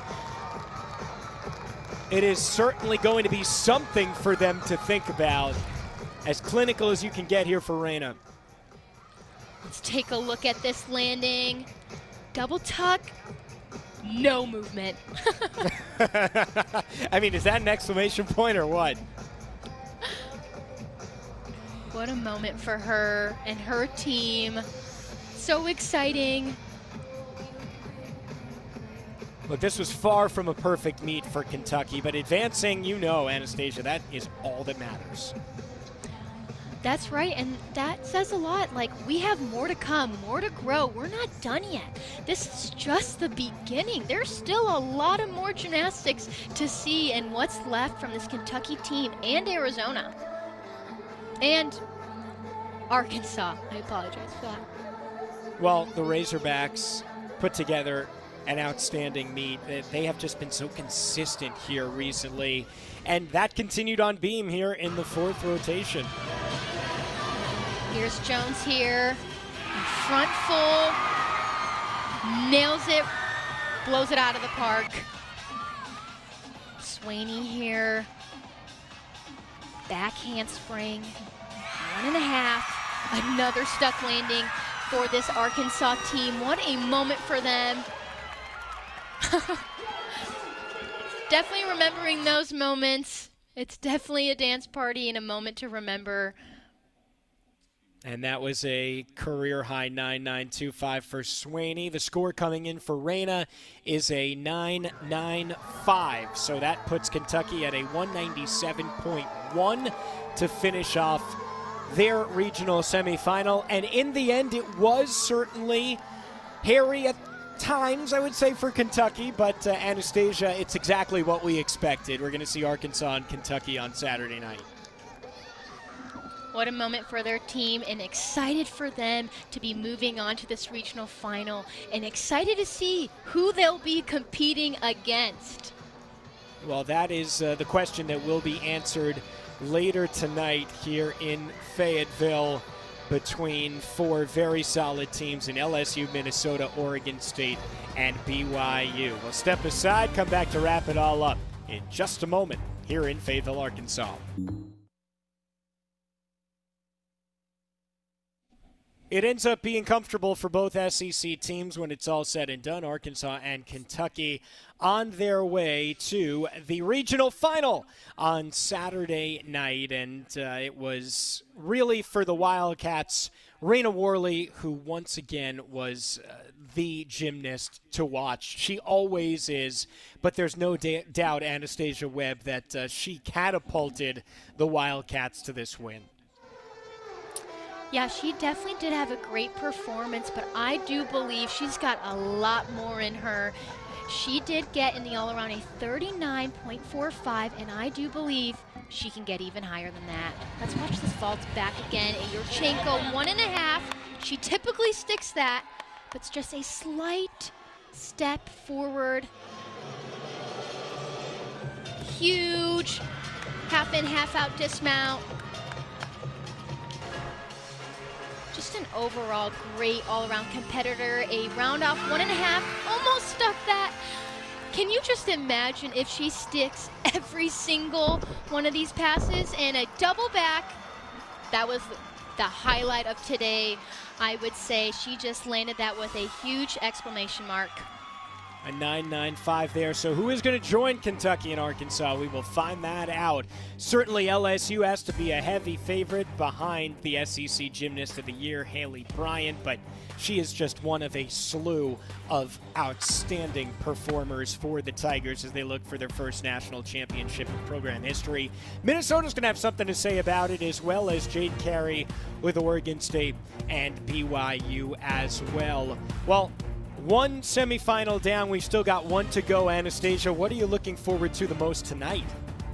It is certainly going to be something for them to think about. As clinical as you can get here for Raina. Let's take a look at this landing. Double tuck, no movement. I mean, is that an exclamation point or what? What a moment for her and her team. So exciting. Look, this was far from a perfect meet for Kentucky, but advancing, you know, Anastasia, that is all that matters. That's right, and that says a lot. Like, we have more to come, more to grow. We're not done yet. This is just the beginning. There's still a lot of more gymnastics to see and what's left from this Kentucky team and Arizona. And Arkansas. I apologize for that. Well, the Razorbacks put together an outstanding meet. They have just been so consistent here recently, and that continued on beam here in the fourth rotation. Here's Jones here, in front full, nails it, blows it out of the park. Swaney here, back handspring, one and a half, another stuck landing for this Arkansas team. What a moment for them. Definitely remembering those moments. It's definitely a dance party and a moment to remember. And that was a career-high nine nine two five for Swaney. The score coming in for Reyna is a nine nine five. So that puts Kentucky at a one ninety-seven point one to finish off their regional semifinal. And in the end, it was certainly hairy at times, I would say, for Kentucky. But uh, Anastasia, it's exactly what we expected. We're going to see Arkansas and Kentucky on Saturday night. What a moment for their team, and excited for them to be moving on to this regional final, and excited to see who they'll be competing against. Well, that is uh, the question that will be answered later tonight here in Fayetteville between four very solid teams in L S U, Minnesota, Oregon State, and B Y U. We'll step aside, come back to wrap it all up in just a moment here in Fayetteville, Arkansas. It ends up being comfortable for both S E C teams when it's all said and done. Arkansas and Kentucky on their way to the regional final on Saturday night. And uh, it was really for the Wildcats, Reyna Worley, who once again was uh, the gymnast to watch. She always is, but there's no da- doubt, Anastasia Webb, that uh, she catapulted the Wildcats to this win. Yeah, she definitely did have a great performance, but I do believe she's got a lot more in her. She did get in the all-around a thirty-nine point four five, and I do believe she can get even higher than that. Let's watch this vault back again. And Yurchenko, one and a half. She typically sticks that, but it's just a slight step forward. Huge half in, half out dismount. Just an overall great all-around competitor. A round off one and a half, almost stuck that. Can you just imagine if she sticks every single one of these passes? And a double back, that was the highlight of today. I would say she just landed that with a huge exclamation mark. A nine nine five there. So who is going to join Kentucky and Arkansas? We will find that out. Certainly L S U has to be a heavy favorite behind the S E C Gymnast of the Year, Haley Bryant, but she is just one of a slew of outstanding performers for the Tigers as they look for their first national championship in program history. Minnesota's going to have something to say about it, as well as Jade Carey with Oregon State and B Y U as well. Well, one semifinal down. We've still got one to go. Anastasia, what are you looking forward to the most tonight?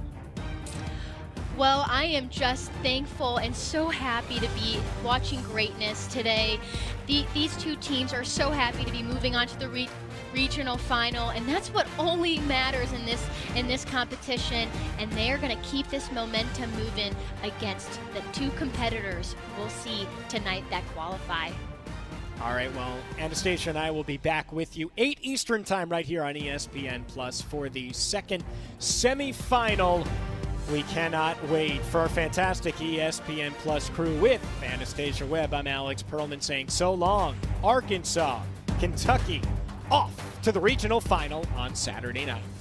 Well, I am just thankful and so happy to be watching greatness today. The, these two teams are so happy to be moving on to the re regional final, and that's what only matters in this in this competition. And they are going to keep this momentum moving against the two competitors we'll see tonight that qualify. All right, well, Anastasia and I will be back with you eight Eastern time right here on E S P N Plus for the second semifinal. We cannot wait. For our fantastic E S P N Plus crew with Anastasia Webb, I'm Alex Perlman saying so long. Arkansas, Kentucky, off to the regional final on Saturday night.